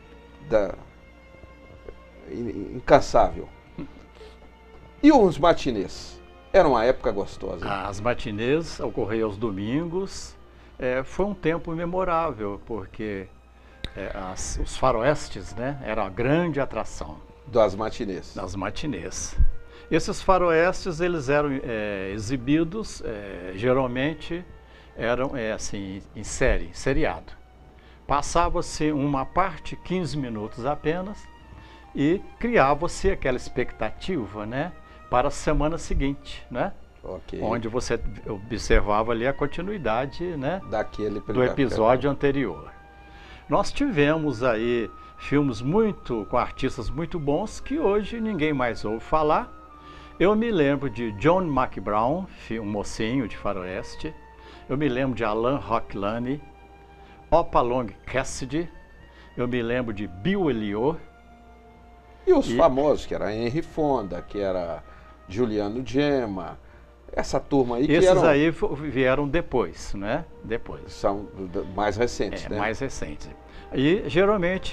incansável. E os matinês? Era uma época gostosa. As matinês ocorriam aos domingos. Foi um tempo memorável, porque os faroestes, né, eram a grande atração. Das matinês. Das matinês. Esses faroestes, eles eram exibidos, geralmente eram assim, em seriado. Passava-se uma parte, 15 minutos apenas, e criava-se aquela expectativa, né, para a semana seguinte, né? Okay. Onde você observava ali a continuidade, né, do episódio anterior. Nós tivemos aí filmes com artistas muito bons que hoje ninguém mais ouve falar. Eu me lembro de John McBrown, um mocinho de faroeste. Eu me lembro de Alan Rocklane. Hopalong Cassidy, eu me lembro de Bill Elliot. E os famosos, que era Henry Fonda, que era Juliano Gemma, essa turma aí que esses eram... aí vieram depois, né? Depois. São mais recentes, né? Mais recentes. E geralmente,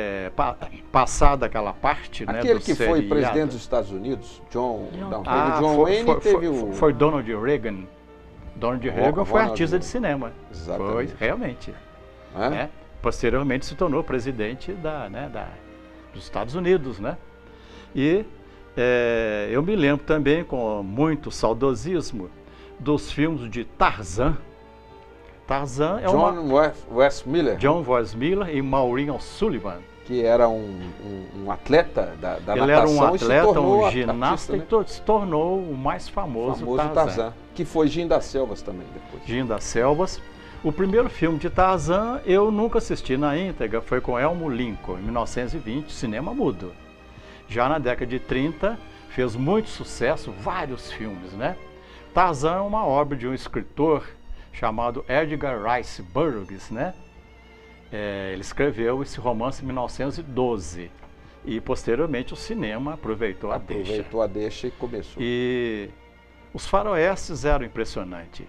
passada aquela parte, né, aquele do que seriado, foi presidente dos Estados Unidos, John Wayne, foi Donald Reagan. Donald Reagan foi artista de cinema. Exatamente. Foi, realmente. Né? Posteriormente se tornou presidente dos Estados Unidos, né? E eu me lembro também, com muito saudosismo, dos filmes de Tarzan. Tarzan é John Wes Miller. John Wes Miller e Maureen O'Sullivan. Que era um atleta da natação. Ele era um atleta, um artista, ginasta, né? e se tornou o mais famoso Tarzan. Que foi Jim das Selvas também depois. Jim das Selvas. O primeiro filme de Tarzan eu nunca assisti na íntegra, foi com Elmo Lincoln, em 1920, cinema mudo. Já na década de 30, fez muito sucesso, vários filmes, né? Tarzan é uma obra de um escritor chamado Edgar Rice Burroughs, né? Ele escreveu esse romance em 1912 e posteriormente o cinema aproveitou a deixa e começou. E os faroestes eram impressionantes.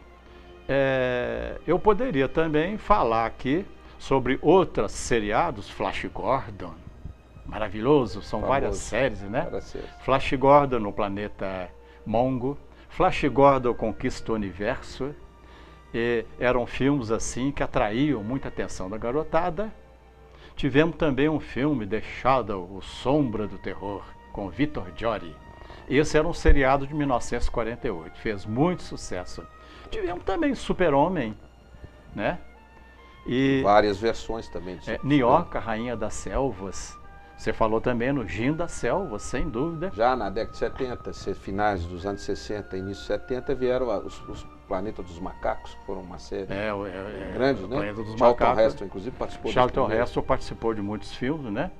Eu poderia também falar aqui sobre outros seriados, Flash Gordon, maravilhoso, são várias séries, né? Flash Gordon no planeta Mongo, Flash Gordon conquista o universo. Eram filmes assim que atraíam muita atenção da garotada. Tivemos também um filme, The Shadow, o Sombra do Terror, com Victor Jory. Esse era um seriado de 1948, fez muito sucesso. Tivemos também Super-Homem, né? E várias versões também. Nioka, Rainha das Selvas. Você falou também no Jim das Selvas, sem dúvida. Já na década de 70, finais dos anos 60, início de 70, vieram os Planeta dos Macacos, que foram uma série grande, né? Planeta dos Charlton Macacos. Heston, inclusive, participou. Charlton Heston participou de muitos filmes, né?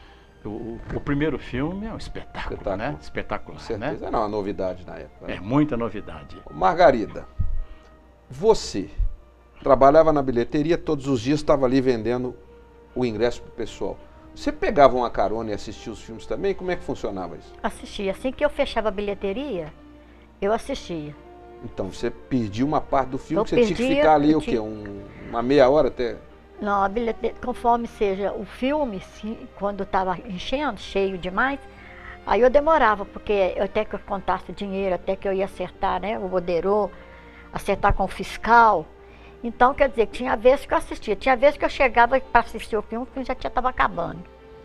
O primeiro filme é um espetáculo, né? Espetacular, com certeza, né? Era uma novidade na época. Né? Muita novidade. Margarida, você trabalhava na bilheteria, todos os dias estava ali vendendo o ingresso para o pessoal. Você pegava uma carona e assistia os filmes também? Como é que funcionava isso? Assistia. Assim que eu fechava a bilheteria, eu assistia. Então, você perdia uma parte do filme, você tinha que ficar ali, uma meia hora até? Não, a bilheteria, conforme seja o filme, quando estava enchendo, cheio demais, aí eu demorava, porque até que eu contasse o dinheiro, até que eu ia acertar, né, o borderô, acertar com o fiscal. Então, quer dizer, tinha vezes que eu assistia, tinha vezes que eu chegava para assistir o filme já estava acabando.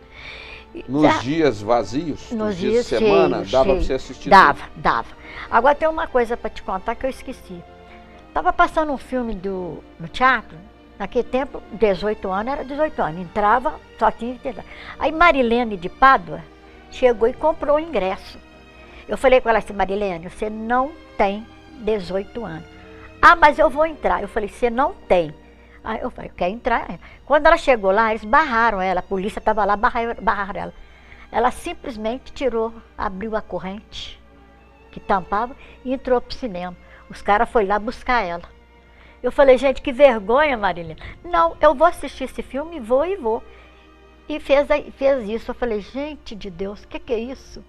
Nos dias vazios, nos dias de semana, dava para você assistir? Dava. Agora tem uma coisa para te contar que eu esqueci. Estava passando um filme no teatro, naquele tempo, 18 anos, era 18 anos, entrava, só tinha que entrar. Aí Marilene de Pádua chegou e comprou o ingresso. Eu falei com ela assim, Marilene, você não tem 18 anos. Ah, mas eu vou entrar. Eu falei, você não tem. Aí eu falei, quer entrar? Quando ela chegou lá, eles barraram ela, a polícia estava lá, barraram ela. Ela simplesmente abriu a corrente que tampava e entrou pro cinema. Os caras foram lá buscar ela. Eu falei, gente, que vergonha, Marilene. Não, eu vou assistir esse filme e vou. E fez isso. Eu falei, gente de Deus, o que é isso?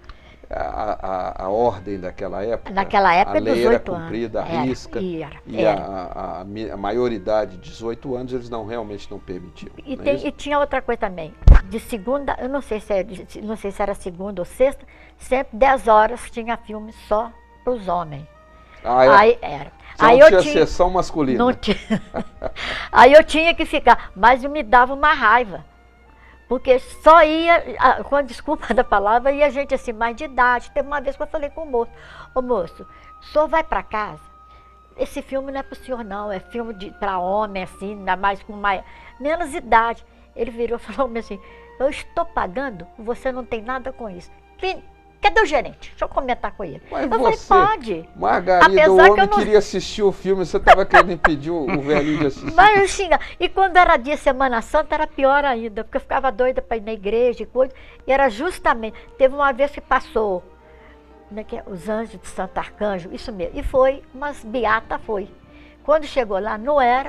A ordem daquela época, a lei era cumprida, à risca, e a maioridade de 18 anos eles realmente não permitiam. E tinha outra coisa também, de segunda, eu não sei se era segunda ou sexta, sempre 10 horas tinha filme só para os homens. Aí era. Aí não tinha sessão masculina. Não tinha. Aí eu tinha que ficar, mas me dava uma raiva. Porque só ia, com a desculpa da palavra, ia gente assim, mais de idade. Teve uma vez que eu falei com o moço, ô moço, o senhor vai para casa? Esse filme não é para o senhor não, é filme para homem, assim, ainda mais com menos idade. Ele virou e falou assim, eu estou pagando, você não tem nada com isso. Cadê o gerente? Deixa eu comentar com ele. Mas eu falei, pode. Margarida, o homem queria assistir o filme, você estava querendo impedir o velhinho de assistir. Mas eu xinga. E quando era dia de Semana Santa, era pior ainda, porque eu ficava doida para ir na igreja e coisa. E era justamente, teve uma vez que passou, né, os Anjos de Santo Arcanjo, isso mesmo. E foi, mas beata foi. Quando chegou lá, não era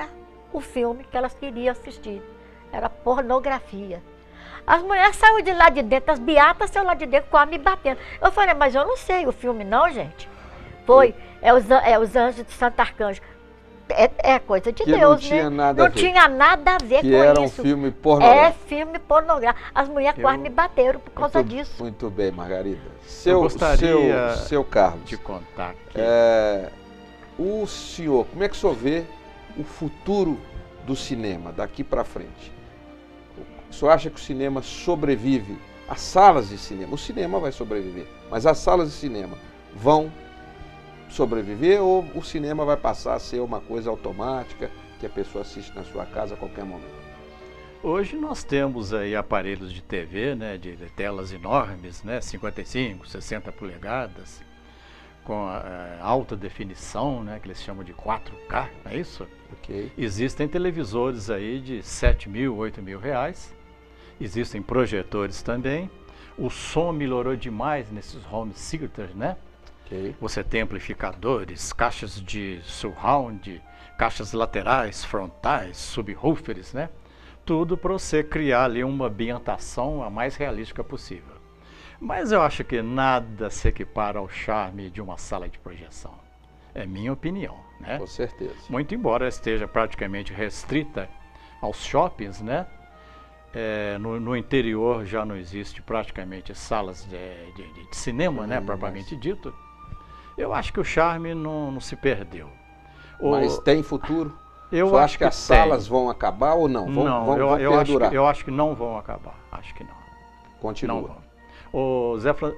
o filme que elas queriam assistir. Era pornografia. As mulheres saíram de lá de dentro, as beatas saíram lá de dentro quase me batendo. Eu falei, mas eu não sei o filme não, gente. Foi, os Anjos de Santo Arcanjo. É coisa de que Deus, não tinha né? Nada a ver. Tinha nada a ver que com era isso. Um filme pornográfico. É filme pornográfico. As mulheres quase me bateram por causa disso. Muito bem, Margarida. Eu gostaria seu Carlos, de contar aqui. O senhor, como é que o senhor vê o futuro do cinema daqui para frente? O senhor acha que o cinema sobrevive? As salas de cinema, o cinema vai sobreviver, mas as salas de cinema vão sobreviver ou o cinema vai passar a ser uma coisa automática que a pessoa assiste na sua casa a qualquer momento? Hoje nós temos aí aparelhos de TV, né, de telas enormes, né, 55, 60 polegadas, com alta definição, né, que eles chamam de 4K, não é isso? Okay. Existem televisores aí de 7 mil, 8 mil reais, existem projetores também, o som melhorou demais nesses home theaters, né? Okay. Você tem amplificadores, caixas de surround, caixas laterais, frontais, subwoofers, né? Tudo para você criar ali uma ambientação a mais realística possível. Mas eu acho que nada se equipara ao charme de uma sala de projeção. É minha opinião, né? Com certeza. Muito embora esteja praticamente restrita aos shoppings, né? No interior já não existe praticamente salas de cinema, né? Propriamente dito. Eu acho que o charme não se perdeu. Mas tem futuro? Eu acho que as salas vão acabar ou não? Vão perdurar? Eu acho que não vão acabar. Acho que não. Continua. Não vão. O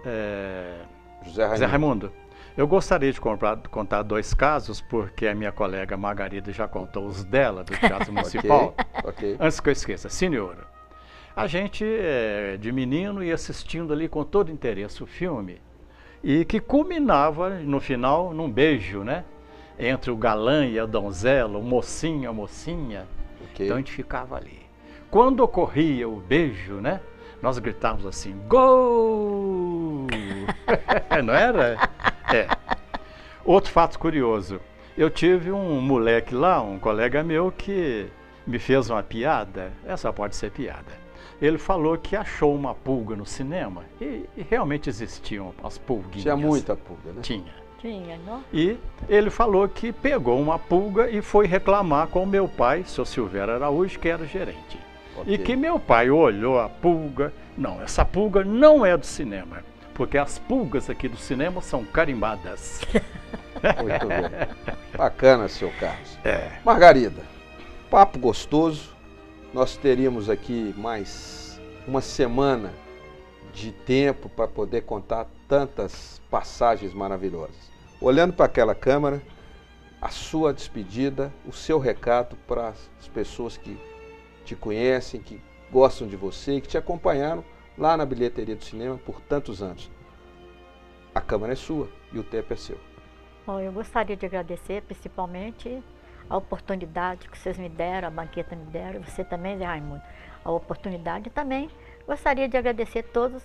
José Raimundo, eu gostaria de contar dois casos, porque a minha colega Margarida já contou os dela, do Teatro Municipal. Okay. Antes que eu esqueça, senhora, a gente, de menino, ia assistindo ali com todo interesse o filme, e que culminava, no final, num beijo, né? Entre o galã e a donzela, o mocinho e a mocinha. Okay. Então a gente ficava ali. Quando ocorria o beijo, né? Nós gritávamos assim, gol! Não era? Outro fato curioso. Eu tive um moleque lá, um colega meu, que me fez uma piada. Essa pode ser piada. Ele falou que achou uma pulga no cinema. E realmente existiam as pulguinhas. Tinha muita pulga, né? Tinha. Não? E ele falou que pegou uma pulga e foi reclamar com o meu pai, seu Silvério Araújo, que era o gerente. Okay. E que meu pai olhou a pulga. Não, essa pulga não é do cinema, porque as pulgas aqui do cinema são carimbadas. Muito bem. Bacana, seu Carlos. Margarida, papo gostoso. Nós teríamos aqui mais uma semana de tempo para poder contar tantas passagens maravilhosas. Olhando para aquela câmera, a sua despedida, o seu recado para as pessoas que te conhecem, que gostam de você, que te acompanharam lá na bilheteria do cinema por tantos anos. A câmera é sua e o tempo é seu. Bom, eu gostaria de agradecer principalmente a oportunidade que vocês me deram, a banqueta me deram, e você também, Zé Raimundo, a oportunidade. Também gostaria de agradecer todas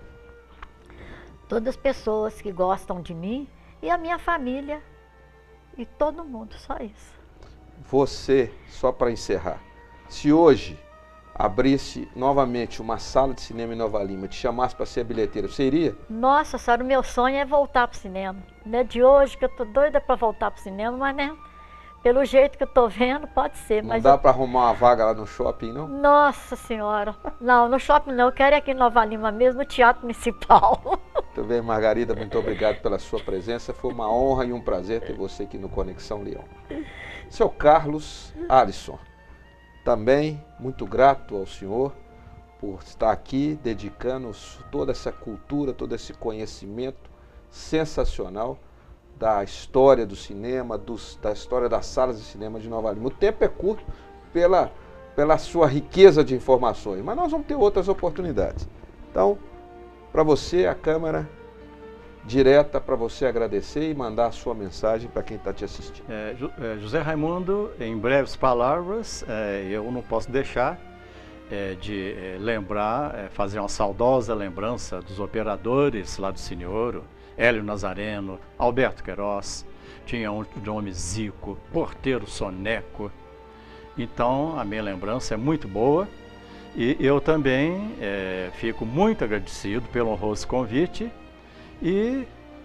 as pessoas que gostam de mim e a minha família e todo mundo, só isso. Você, só para encerrar, se hoje abrisse novamente uma sala de cinema em Nova Lima, te chamasse para ser bilheteira, você iria? Nossa senhora, o meu sonho é voltar para o cinema. Não é de hoje que eu tô doida para voltar para o cinema, mas né, pelo jeito que eu tô vendo, pode ser. Não dá para arrumar uma vaga lá no shopping, não? Nossa senhora, não, no shopping não, eu quero ir aqui em Nova Lima mesmo, no Teatro Municipal. Muito bem, Margarida, muito obrigado pela sua presença, foi uma honra e um prazer ter você aqui no Conexão Leão. Seu Carlos Alisson, também muito grato ao senhor por estar aqui dedicando toda essa cultura, todo esse conhecimento sensacional da história do cinema, da história das salas de cinema de Nova Lima. O tempo é curto pela sua riqueza de informações, mas nós vamos ter outras oportunidades. Então, para você, a câmera direta para você agradecer e mandar a sua mensagem para quem está te assistindo. José Raimundo, em breves palavras, eu não posso deixar de lembrar, fazer uma saudosa lembrança dos operadores lá do Cine Ouro, Hélio Nazareno, Alberto Queiroz, tinha um nome Zico, Porteiro Soneco, Então, a minha lembrança é muito boa e eu também fico muito agradecido pelo honroso convite e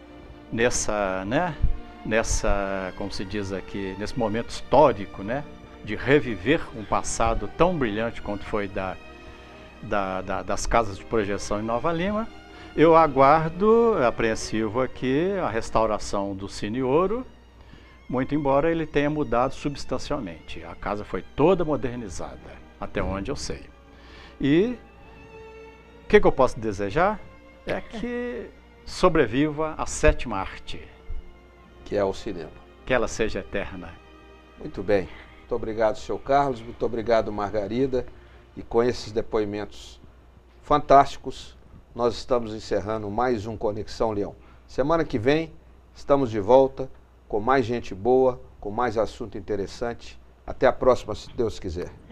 como se diz aqui, nesse momento histórico, né, de reviver um passado tão brilhante quanto foi das casas de projeção em Nova Lima, eu aguardo, apreensivo aqui, a restauração do Cine Ouro, muito embora ele tenha mudado substancialmente. A casa foi toda modernizada, até onde eu sei. E o que eu posso desejar é que sobreviva a sétima arte. Que é o cinema. Que ela seja eterna. Muito bem. Muito obrigado, seu Carlos. Muito obrigado, Margarida. E com esses depoimentos fantásticos, nós estamos encerrando mais um Conexão Leão. Semana que vem, estamos de volta com mais gente boa, com mais assunto interessante. Até a próxima, se Deus quiser.